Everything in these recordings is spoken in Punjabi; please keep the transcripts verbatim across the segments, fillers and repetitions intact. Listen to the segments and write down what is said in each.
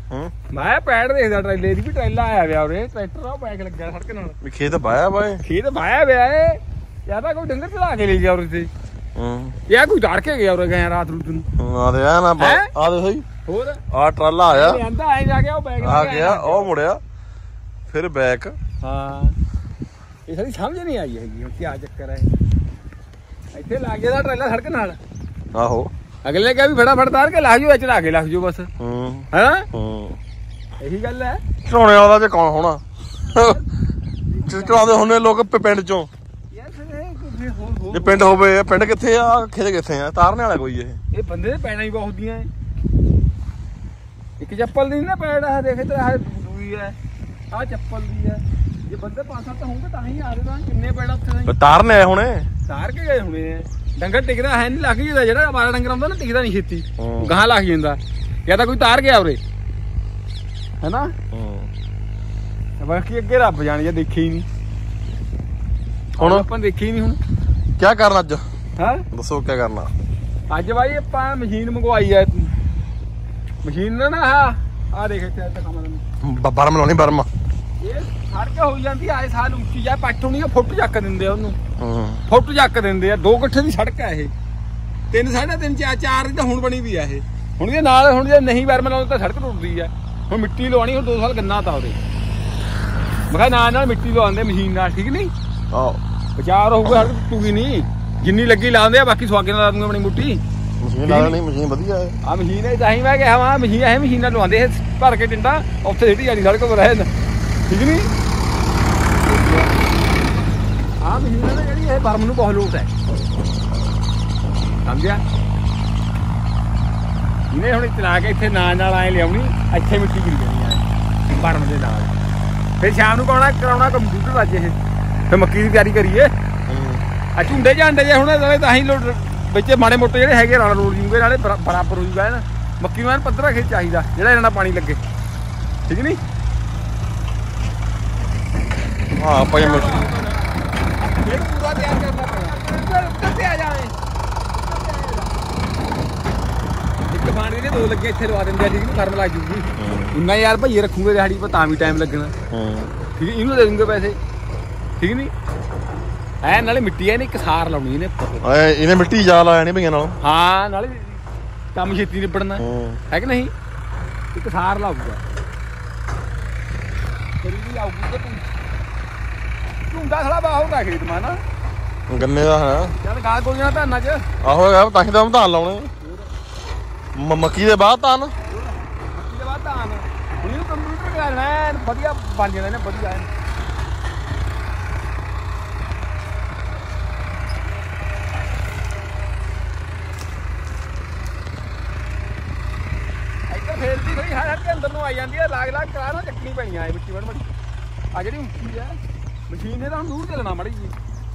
ਮੈਂ ਪੈੜ ਦੇਖਦਾ ਟਰੇਲੇ ਦੀ ਵੀ ਟਰੇਲਾ ਆਇਆ ਵਿਆ ਉਰੇ ਟਰੈਕਟਰ ਆ ਬੈਕ ਲੱਗਿਆ ਸੜਕ ਨਾਲ ਵੀ ਖੇਤ ਬਾਇਆ ਬਾਏ ਖੇਤ ਬਾਇਆ ਵਿਆ ਏ ਜਾਂ ਤਾਂ ਕੋਈ ਡੰਗਰ ਚਲਾ ਕੇ ਲੈ ਗਿਆ ਉਰੇ ਤੇ ਹੂੰ ਯਾ ਕੋਈ ਧੜ ਕੇ ਗਿਆ ਉਰੇ ਗਏ ਰਾਤ ਰੂਤ ਨੂੰ ਆ ਦੇ ਆ ਨਾ ਆ ਦੇ ਸਹੀ ਹੋਰ ਆ ਟਰਾਲਾ ਆਇਆ ਆਂਦਾ ਆਏ ਜਾ ਕੇ ਉਹ ਬੈਕ ਆ ਗਿਆ ਉਹ ਮੁੜਿਆ ਫਿਰ ਬੈਕ ਹਾਂ ਇਹ ਸਾਡੀ ਸਮਝ ਨਹੀਂ ਆਈ ਹੈਗੀ ਹੁਣ ਕੀ ਚੱਕਰ ਹੈ ਇੱਥੇ ਲੱਗ ਗਿਆ ਟਰੇਲਾ ਸੜਕ ਨਾਲ ਆਹੋ ਅਗਲੇ ਨੇ ਕਿਹਾ ਵੀ ਫਟਾਫਟ ਤਾਰ ਕੇ ਲੱਗ ਜਾਓ ਚੜਾ ਕੇ ਲੱਗ ਜਾਓ ਬਸ ਹੂੰ ਹਾਂ ਹੂੰ ਇਹੀ ਗੱਲ ਹੈ ਚੜਾਉਣੇ ਵਾਲਾ ਜੇ ਕੌਣ ਹੋਣਾ ਚੜਾਉਂਦੇ ਹੁੰਦੇ ਲੋਕ ਪਿੰਡ ਚੋਂ ਜੇ ਪਿੰਡ ਹੋਵੇ ਪਿੰਡ ਕਿੱਥੇ ਆ ਖੇਤ ਕਿੱਥੇ ਆ ਤਾਰਨੇ ਵਾਲਾ ਕੋਈ ਇਹ ਇਹ ਬੰਦੇ ਦੇ ਪੈਣਾ ਹੀ ਬਹੁਤ ਦੀਆਂ ਇੱਕ ਚੱਪਲ ਦੀ ਨਾ ਪੈੜ ਆ ਦੇਖ ਤੇ ਆ ਦੂਈ ਹੈ ਆ ਚੱਪਲ ਦੀ ਹੈ ਜੇ ਬੰਦੇ ਪੰਜ ਸੱਤ ਹੋਣਗੇ ਤਾਂ ਹੀ ਆ ਰਹੇ ਤਾਂ ਕਿੰਨੇ ਪੈੜਾ ਉੱਥੇ ਤਾਰਨੇ ਆਏ ਹੁਣੇ ਤਾਰ ਕੇ ਗਏ ਹੁਣੇ ਆ ਡੰਗਰ ਟਿਕਦਾ ਹੈ ਨਹੀਂ ਲੱਗ ਜਾਂਦਾ ਜਿਹੜਾ ਬਾਰਾਂ ਡੰਗਰ ਆਉਂਦਾ ਨਾ ਟਿਕਦਾ ਨਹੀਂ ਛੇਤੀ ਗਾਹਾਂ ਲੱਗ ਜਾਂਦਾ ਜਾਂ ਤਾਂ ਕੋਈ ਤਾਰ ਗਿਆ ਉਰੇ ਹੈਨਾ ਬਾਕੀ ਅੱਗੇ ਰੱਬ ਜਾਣੀ ਜਾਂ ਦੇਖੇ ਹੀ ਨਹੀਂ ਹੁਣ ਆਪਾਂ ਦੇਖੇ ਹੀ ਨਹੀਂ ਹੁਣ ਕੀ ਕਰਨਾ ਅੱਜ ਹਾਂ ਦੱਸੋ ਕੀ ਕਰਨਾ ਅੱਜ ਬਾਈ ਆਪਾਂ ਮਸ਼ੀਨ ਮੰਗਵਾਈ ਆ ਮਸ਼ੀਨ ਨਾ ਆ ਆ ਦੇਖ ਇੱਥੇ ਤਾਂ ਕੰਮ ਬਰਮ ਲਾਉਣੀ ਬਰਮ ਇਹ ਫੜ ਕੇ ਹੋ ਜਾਂਦੀ ਆਏ ਸਾਲ ਉੱਚੀ ਜਾ ਪੱਟ ਹੋਣੀ ਆ ਫੁੱਟ ਚੱਕ ਦਿੰਦੇ ਆ ਉਹਨੂੰ ਹਾਂ ਫੁੱਟ ਚੱਕ ਦਿੰਦੇ ਆ ਦੋ ਗੱਠੇ ਦੀ ਸੜਕ ਆ ਇਹ ਤਿੰਨ ਸਾਢੇ ਤਿੰਨ ਚਾਰ ਚਾਰ ਦੀ ਤਾਂ ਹੁਣ ਬਣੀ ਵੀ ਆ ਇਹ ਹੁਣ ਇਹ ਨਾਲ ਹੁਣ ਜੇ ਨਹੀਂ ਬਰਮ ਲਾਉਂਦੇ ਤਾਂ ਸੜਕ ਟੁੱਟਦੀ ਆ ਹੁਣ ਮਿੱਟੀ ਲਵਾਉਣੀ ਹੁਣ ਦੋ ਸਾਲ ਗੰਨਾ ਤਾਂ ਉਹਦੇ ਮੈਂ ਕਿਹਾ ਨਾਲ ਨਾਲ ਮਿੱਟੀ ਲਵਾਉਂਦੇ ਮਸ਼ੀਨ ਨਾਲ ਠੀਕ ਨਹੀਂ ਆਹੋ ਵਿਚਾਰ ਹੋਊਗਾ ਸੜਕ ਟੁੱਟੂਗੀ ਨਹੀਂ ਜਿੰਨੀ ਲੱਗੀ ਲਾਉਂਦੇ ਆ ਬਾਕੀ ਸਵਾਗੇ ਨਾਲ ਲਾ ਦੂੰਗਾ ਆਪਣੀ ਮੁੱਠੀ ਮਸ਼ੀਨ ਲਾ ਲੈਣੀ ਮਸ਼ੀਨ ਵਧੀਆ ਹੈ ਆ ਮਸ਼ੀਨ ਹੈ ਤਾਂ ਹੀ ਮੈਂ ਕਿਹਾ ਵਾ ਮਸ਼ੀਨ ਇਹ ਮਸ਼ੀਨਾਂ ਲਵਾਉਂਦੇ ਇਹ ਭਰ ਕੇ ਟਿੰਡਾ ਉੱਥੇ ਸਿੱਟੀ ਜਾਣੀ ਸੜਕ ਪਰ ਰਹਿ ਠੀਕ ਨਹੀਂ ਆ ਮਸ਼ੀਨ ਹੈ ਜਿਹੜੀ ਇਹ ਬਰਮ ਨੂੰ ਬਹੁਤ ਲੋਟ ਹੈ ਸਮਝਿਆ ਇਹਨੇ ਹੁਣ ਚਲਾ ਕੇ ਇੱਥੇ ਨਾਲ ਨਾਲ ਆਏ ਲਿਆਉਣੀ ਇੱਥੇ ਮਿੱਟੀ ਗਿਰ ਜਾਣੀ ਆ ਬਰਮ ਦੇ ਨਾਲ ਫਿਰ ਸ਼ਾਮ ਨੂੰ ਪਾਉਣਾ ਕਰਾਉਣਾ ਕੰਪਿਊਟਰ ਅੱਜ ਇਹ ਫਿਰ ਮੱਕੀ ਦੀ ਤਿਆਰੀ ਕਰੀਏ ਆ ਝੁੰਡੇ ਝਾਂਡੇ ਜੇ ਹੁਣ ਤਾਂ ਹੀ ਲੋਟ ਵਿੱਚ ਮਾੜੇ ਮੋਟੇ ਜਿਹੜੇ ਹੈਗੇ ਨਾਲ ਰੋੜ ਜੂਗੇ ਨਾਲੇ ਬਰਾਬਰ ਹੋ ਜੂਗਾ ਨਾ ਮੱਕੀ ਨੂੰ ਐਨ ਪੱਧਰਾ ਖੇਤ ਚਾਹੀਦਾ ਜਿਹੜਾ ਇਹਨਾਂ ਪਾਣੀ ਲੱਗੇ ਠੀਕ ਨਹੀਂ ਹਾਂ ਭਾਈ ਮੈਂ ਇਹ ਪੂਰਾ ਤਿਆਰ ਕਰਨਾ ਪੈਣਾ ਕਿੱਥੇ ਆ ਜਾਏ ਇੱਕ ਪਾਣੀ ਦੇ ਦੋ ਲੱਗੇ ਇੱਥੇ ਲਵਾ ਦਿੰਦੇ ਆ ਠੀਕ ਨਹੀਂ ਫਰਮ ਲੱਗ ਜੂਗੀ ਇੰਨਾ ਯਾਰ ਭਈਏ ਰੱਖੂਗੇ ਦਿਹਾੜੀ ਪਰ ਤਾਂ ਵੀ ਟਾਈਮ ਲੱਗਣਾ ਠੀਕ ਇਹਨੂੰ ਦੇ ਦੂੰਗੇ ਪੈਸੇ ਠੀਕ ਨਹੀਂ ਐ ਨਾਲੇ ਮਿੱਟੀ ਐ ਨੇ ਇੱਕ ਸਾਰ ਲਾਉਣੀ ਇਹਨੇ ਐ ਇਹਨੇ ਮਿੱਟੀ ਜਾ ਲਾਇਆ ਨਹੀਂ ਭਈਆਂ ਨਾਲ ਹਾਂ ਨਾਲੇ ਕੰਮ ਛੇਤੀ ਨਿਬੜਨਾ ਹੈ ਕਿ ਨਹੀਂ ਇੱਕ ਸਾਰ ਲਾਊਗਾ ਕਰੀ ਆਊਗੀ ਤੇ ਝੁੰਡਾ ਥੋੜਾ ਬਾਹਰ ਖੇਤ ਮਾ ਨਾ ਗੰਨੇ ਦਾ ਹੈ ਚੱਲ ਗਾਹ ਕੋਈ ਨਾ ਧਾਨਾਂ ਚ ਆਹੋ ਹੈਗਾ ਤਾਂ ਹੀ ਤਾਂ ਧਾਨ ਲਾਉਣੇ ਮੱਕੀ ਦੇ ਬਾਅਦ ਧਾਨ ਮੱਕੀ ਦੇ ਬਾਅਦ ਧਾਨ ਹੁਣ ਇਹਨੂੰ ਕੰਪਿਊਟਰ ਕਰਾ ਲੈਣਾ ਵਧੀਆ ਬਣ ਜਾਂਦਾ ਨੇ ਵਧੀਆ ਫੇਰ ਵੀ ਥੋੜੀ ਹਰ ਹਰ ਅੰਦਰ ਨੂੰ ਆਈ ਜਾਂਦੀ ਹੈ ਲਾਗ ਲਾਗ ਕਰਾ ਨਾ ਚੱਕਣੀ ਪੈਣੀ ਆ ਮਿੱਟੀ ਵੜ ਮੜੀ ਆ ਜਿਹੜੀ ਉੱਚੀ ਆ ਮਸ਼ੀਨ ਨੇ ਤਾਂ ਹੁਣ ਦੂਰ ਚੱਲਣਾ ਮੜੀ ਜੀ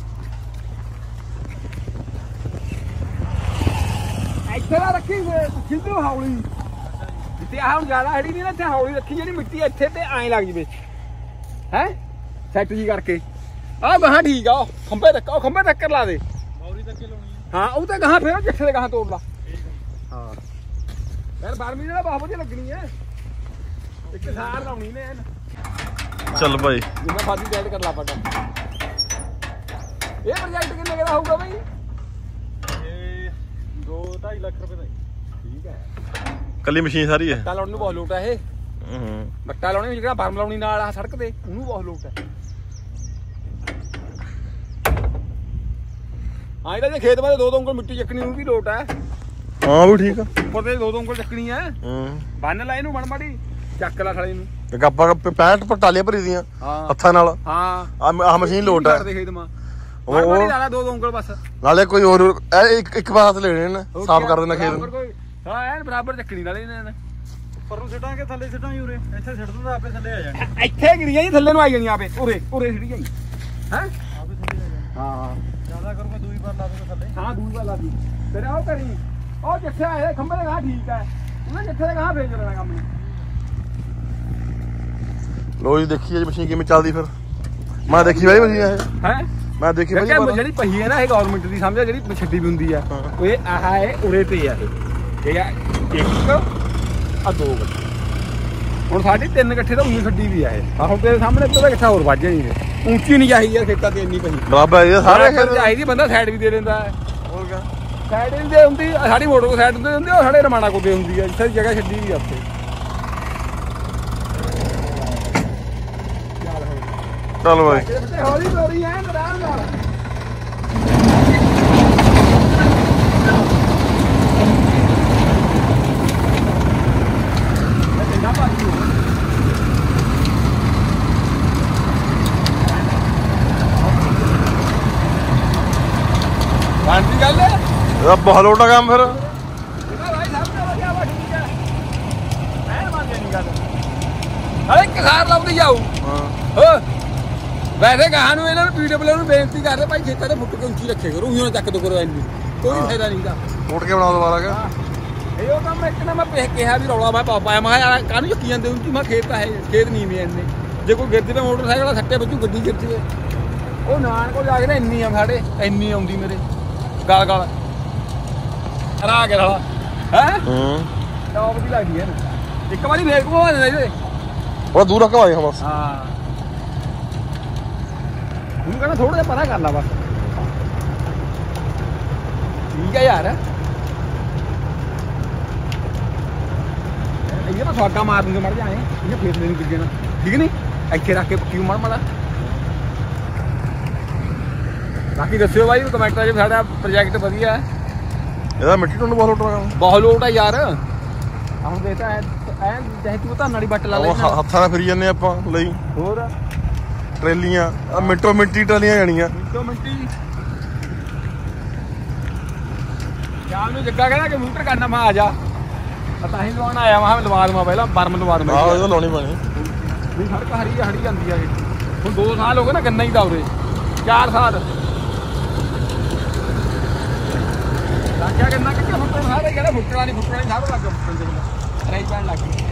ਇੱਥੇ ਨਾ ਰੱਖੀ ਸਿੱਧੂ ਹੌਲੀ ਜਿੱਤੇ ਆ ਹੁਣ ਜ਼ਿਆਦਾ ਹੜੀ ਨਹੀਂ ਨਾ ਇੱਥੇ ਹੌਲੀ ਰੱਖੀ ਜਿਹੜੀ ਮਿੱਟੀ ਇੱਥੇ ਤੇ ਐਂ ਲੱਗ ਜਵੇ ਹੈ ਸੈੱਟ ਜੀ ਕਰਕੇ ਆਹ ਗਾਹਾਂ ਠੀਕ ਆ ਖੰਭੇ ਤੱਕ ਉਹ ਖੰਭੇ ਤੱਕ ਲਾ ਦੇ ਮੌਰੀ ਤੱਕ ਲਾਉਣੀ ਹਾਂ ਉਹ ਤਾਂ ਗਾਹਾਂ ਫੇਰ ਜੱਠੇ ਦੇ ਗਾਹਾਂ ਤੋੜ ਲਾ ਹਾਂ ਯਾਰ ਬਾਰਵੀਂ ਨਾਲ ਬਹੁਤ ਵਧੀਆ ਲੱਗਣੀ ਹੈ ਇੱਕ ਸਾਰ ਲਾਉਣੀ ਨੇ ਚੱਲ ਭਾਈ ਜਿੰਨਾ ਫਾਦੀ ਡੈਡ ਕਰ ਲਾ ਪਟਾ ਇਹ ਪ੍ਰੋਜੈਕਟ ਕਿੰਨੇ ਦਾ ਹੋਊਗਾ ਬਈ ਇਹ ਦੋ ਢਾਈ ਲੱਖ ਰੁਪਏ ਦਾ ਠੀਕ ਹੈ ਕੱਲੀ ਮਸ਼ੀਨ ਸਾਰੀ ਹੈ ਬੱਟਾ ਲਾਉਣ ਨੂੰ ਬਹੁਤ ਲੋਟ ਹੈ ਇਹ ਹੂੰ ਬੱਟਾ ਲਾਉਣੀ ਜਿਹੜਾ ਬਰਮ ਲਾਉਣੀ ਨਾਲ ਆ ਸੜਕ ਤੇ ਉਹਨੂੰ ਬਹੁਤ ਲੋਟ ਹੈ ਹਾਂ ਇਹਦਾ ਜੇ ਖੇਤ ਵਾਲੇ ਦੋ ਦੋ ਉਂਗਲ ਮਿੱਟੀ ਚੱਕਣੀ ਉਹਨੂੰ ਵੀ ਲੋਟ ਹੈ ਹਾਂ ਵੀ ਠੀਕ ਆ ਉੱਪਰ ਤੇ ਦੋ ਦੋ ਉਂਗਲ ਚੱਕਣੀ ਹੈ ਹੂੰ ਬੰਨ ਲਾ ਇਹਨੂੰ ਬਣ ਮਾੜੀ ਚੱਕ ਲਾ ਥਾਲੇ ਨੂੰ ਇੱਕ ਆਪਾਂ ਪੈਂਹਠ ਪਟਾਲੀਆਂ ਭਰੀ ਦੀਆਂ ਹੱਥਾਂ ਨਾਲ ਹਾਂ ਆਹ ਮਸ਼ੀਨ ਲੋਟ ਹੈ ਖੇਤ ਮਾ ਉਹ ਲਾ ਦੋ ਦੋ ਉਂਗਲ ਬਸ ਨਾਲੇ ਕੋਈ ਹੋਰ ਇੱਕ ਇੱਕ ਪਾਸ ਲੈਣੇ ਨੇ ਸਾਫ਼ ਕਰ ਦੇਣਾ ਖੇਤ ਨੂੰ ਹਾਂ ਐਨ ਬਰਾਬਰ ਚੱਕਣੀ ਨਾਲੇ ਇਹਨਾਂ ਨੇ ਉੱਪਰ ਨੂੰ ਸਿੱਟਾਂਗੇ ਥੱਲੇ ਸਿੱਟਾਂਗੇ ਉਰੇ ਇੱਥੇ ਸਿੱਟ ਦਿੰਦਾ ਆਪੇ ਥੱਲੇ ਆ ਜਾਣੀ ਇੱਥੇ ਗਿਰੀਆਂ ਜੀ ਥੱਲੇ ਨੂੰ ਆਈ ਜਾਣੀ ਆਪੇ ਉਰੇ ਉਰੇ ਸਿੱਟ ਜਾਈ ਹੈ ਆਪੇ ਥੱਲੇ ਆ ਜਾਣੀ ਹਾਂ ਜ਼ਿਆਦਾ ਕਰੂਗਾ ਦੂਈ ਵਾਰ ਲਾ ਦੂਗਾ ਥੱਲੇ ਹਾਂ ਦੂਈ ਵਾਰ ਲਾ ਦੂੰ ਤੇਰੇ ਉਹ ਕਰੀ ਉਹ ਜਿੱਥੇ ਆਏ ਖੰਭੇ ਦੇ ਗਾਹ ਠੀਕ ਹੈ ਉਹਨਾਂ ਜਿੱਥੇ ਦੇ ਗਾਹ ਫੇਰ ਚੱਲਣਾ ਕੰਮ ਨੂੰ ਲੋ ਜੀ ਦੇਖੀਏ ਜੀ ਮਸ਼ੀਨ ਕਿਵੇਂ ਚੱਲਦੀ ਫਿਰ ਮੈਂ ਦੇਖੀ ਬਾਈ ਮਸ਼ੀਨ ਇਹ ਹੈ ਮੈਂ ਦੇਖੀ ਬਾਈ ਜਿਹੜੀ ਪਹੀ ਹੈ ਨਾ ਇਹ ਗਵਰਨਮੈਂਟ ਦੀ ਸਮਝਿਆ ਜਿਹੜੀ ਛੱਡੀ ਵੀ ਹੁੰਦੀ ਆ ਉਹ ਇਹ ਆਹ ਹੈ ਉਰੇ ਤੇ ਆ ਇਹ ਇਹ ਆ ਇੱਕ ਆ ਦੋ ਗੱਡੀ ਹੁਣ ਸਾਡੀ ਤਿੰਨ ਇਕੱਠੇ ਤਾਂ ਉਨੀ ਛੱਡੀ ਵੀ ਆ ਇਹ ਆ ਹੁਣ ਤੇਰੇ ਸਾਹਮਣੇ ਤੋਂ ਇਕੱਠਾ ਹੋਰ ਵੱਜ ਜਾਣੀ ਹੈ ਉੱਚੀ ਨਹੀਂ ਚਾਹੀਦੀ ਯਾਰ ਖੇਤਾਂ ਤੇ ਇੰਨੀ ਪਈ ਬਰਾਬਰ ਇਹ ਸਾਰੇ ਖੇਤ ਚਾਹੀਦੀ ਬੰਦਾ ਸਾਈਡ ਵੀ ਦੇ ਦਿੰਦਾ ਹੈ ਹੋਰ ਕਿਆ ਸਾਈਡ ਵੀ ਦੇ ਹੁੰਦੀ ਸਾਡੀ ਮੋਟਰ ਕੋ ਸਾਈਡ ਤੇ ਹੁੰਦੀ ਉਹ ਸਾਡੇ ਰਮਾਣਾ ਕੋ ਦੇ ਹੁੰਦੀ ਹੈ ਜਿੱਥੇ ਜਗ੍ਹਾ ਛੱਡੀ ਵੀ ਆ ਉੱਥੇ ਚੱਲ ਬਾਈ ਹੌਲੀ ਹੌਲੀ ਐ ਆਰਾਮ ਨਾਲ ਬਾਂਦੀ ਗੱਲ ਹੈ ਇਹਦਾ ਬਹੁਤ ਲੋਟਾ ਕੰਮ ਫਿਰ ਇਹਦਾ ਭਾਈ ਸਭ ਤੋਂ ਵਧੀਆ ਵਾ ਠੀਕ ਹੈ ਮੈਂ ਮੰਨਦੇ ਨਹੀਂ ਗੱਲ ਹਲੇ ਕਿਸਾਰ ਲਾਉਂਦੀ ਜਾਊ ਹਾਂ ਹੋ ਵੈਸੇ ਕਹਾਂ ਨੂੰ ਇਹਨਾਂ ਨੂੰ ਪੀਡਬਲਯੂ ਨੂੰ ਬੇਨਤੀ ਕਰਦੇ ਭਾਈ ਖੇਤਾਂ ਦੇ ਫੁੱਟ ਕੇ ਉੱਚੀ ਰੱਖੇ ਕਰੋ ਉਹੀ ਨਾ ਚੱਕ ਦੋ ਕਰੋ ਇੰਨੀ ਕੋਈ ਫਾਇਦਾ ਨਹੀਂ ਦਾ ਮੋੜ ਕੇ ਬਣਾ ਦੁਬਾਰਾ ਕਾ ਇਹ ਉਹ ਕੰਮ ਇੱਕ ਨਾ ਮੈਂ ਕਿਹਾ ਵੀ ਰੌਲਾ ਮੈਂ ਪਾਪਾ ਮੈਂ ਯਾਰ ਕਾਹਨੂੰ ਚੱਕੀ ਜਾਂਦੇ ਉੱਚੀ ਮੈਂ ਖੇਤ ਆ ਇਹ ਖੇਤ ਨਹੀਂ ਮੇ ਇੰਨੇ ਜੇ ਕੋਈ ਗਿਰ ਜਵੇ ਮੋਟਰਸਾਈਕਲ ਦਾ ਸੱਟੇ ਵੱਜੂ ਗੱਡੀ ਗਿਰ ਜਵੇ ਉਹ ਨਾਨ ਕੋਲ ਜਾ ਕੇ ਨਾ ਇੰਨੀ ਆ ਸਾਡੇ ਇੰਨੀ ਆਉਂਦੀ ਮੇਰੇ ਗਾਲ ਗਾਲ ਹਰਾ ਕੇ ਸਾਲਾ ਹੈ ਹੂੰ ਟੌਪ ਦੀ ਲੱਗਦੀ ਹੈ ਇੱਕ ਵਾਰੀ ਫੇਰ ਘੁਮਾ ਦਿੰਦਾ ਇਹਦੇ ਉਹ ਦੂਰ ਰੱਖ ਵਾਏ ਬਸ ਹਾਂ ਹੁਣ ਕਹਿੰਦਾ ਥੋੜਾ ਜਿਹਾ ਪਤਾ ਕਰ ਲਾ ਬਸ ਠੀਕ ਹੈ ਯਾਰ ਇਹ ਤਾਂ ਸਵਾਗਾ ਮਾਰ ਦੂੰਗੇ ਮੜ ਜਾਏ ਇਹ ਫੇਰ ਦੇ ਨੂੰ ਕਿੱਗੇ ਨਾ ਠੀਕ ਨਹੀਂ ਇੱਥੇ ਰੱਖ ਕੇ ਕਿਉਂ ਮੜ ਮੜਾ ਬਾਕੀ ਦੱਸਿਓ ਬਾਈ ਕਮੈਂਟਾਂ 'ਚ ਸਾਡਾ ਪ੍ਰੋਜੈਕਟ ਵਧੀਆ ਹੈ ਇਹਦਾ ਮਿੱਟੀ ਟੁੰਡ ਬਹੁਤ ਲੋਟਾ ਕੰਮ ਬਹੁਤ ਲੋਟ ਆ ਯਾਰ ਹੁਣ ਦੇਖਦਾ ਐ ਐ ਚਾਹੇ ਤੂੰ ਧਾਨ ਵਾਲੀ ਬੱਟ ਲਾ ਲੈ ਹੱਥਾਂ ਨਾਲ ਫਿਰੀ ਜਾਂਦੇ ਆਪਾਂ ਲਈ ਹੋਰ ਟਰੇਲੀਆਂ ਆ ਮਿੰਟੋ ਮਿੰਟੀ ਟਰਾਲੀਆਂ ਜਾਣੀਆਂ ਮਿੰਟੋ ਮਿੰਟੀ ਸ਼ਾਮ ਨੂੰ ਜੱਗਾ ਕਹਿੰਦਾ ਕੰਪਿਊਟਰ ਕਰਨਾ ਮੈਂ ਆ ਜਾ ਤਾਂ ਹੀ ਲਵਾਉਣ ਆਇਆ ਮੈਂ ਲਵਾ ਦਵਾਂ ਪਹਿਲਾਂ ਬਰਮ ਲਵਾ ਦਵਾਂ ਆਹ ਇਹਦਾ ਲਾਉਣੀ ਪੈਣੀ ਵੀ ਸੜਕ ਹਰੀ ਹੜੀ ਜਾਂਦੀ ਆ ਹੁਣ ਦੋ ਸਾਲ ਹੋ ਗਏ ਨਾ ਗੰਨਾ ਹੀ ਦਾ ਉਰੇ ਚਾਰ ਸਾਲ ਲੱਗਿਆ ਗੰਨਾ ਕਿੱਥੇ ਫੁੱਟਣ ਸਾਰੇ ਕਹਿੰਦਾ ਫੁੱਟਣਾ ਨਹੀਂ ਫੁੱਟਣਾ ਨਹੀਂ ਸਭ ਲੱਗ ਫੁੱਟਣ ਦੇ ਰਾਈ ਪੈਣ ਲੱਗ ਗਈ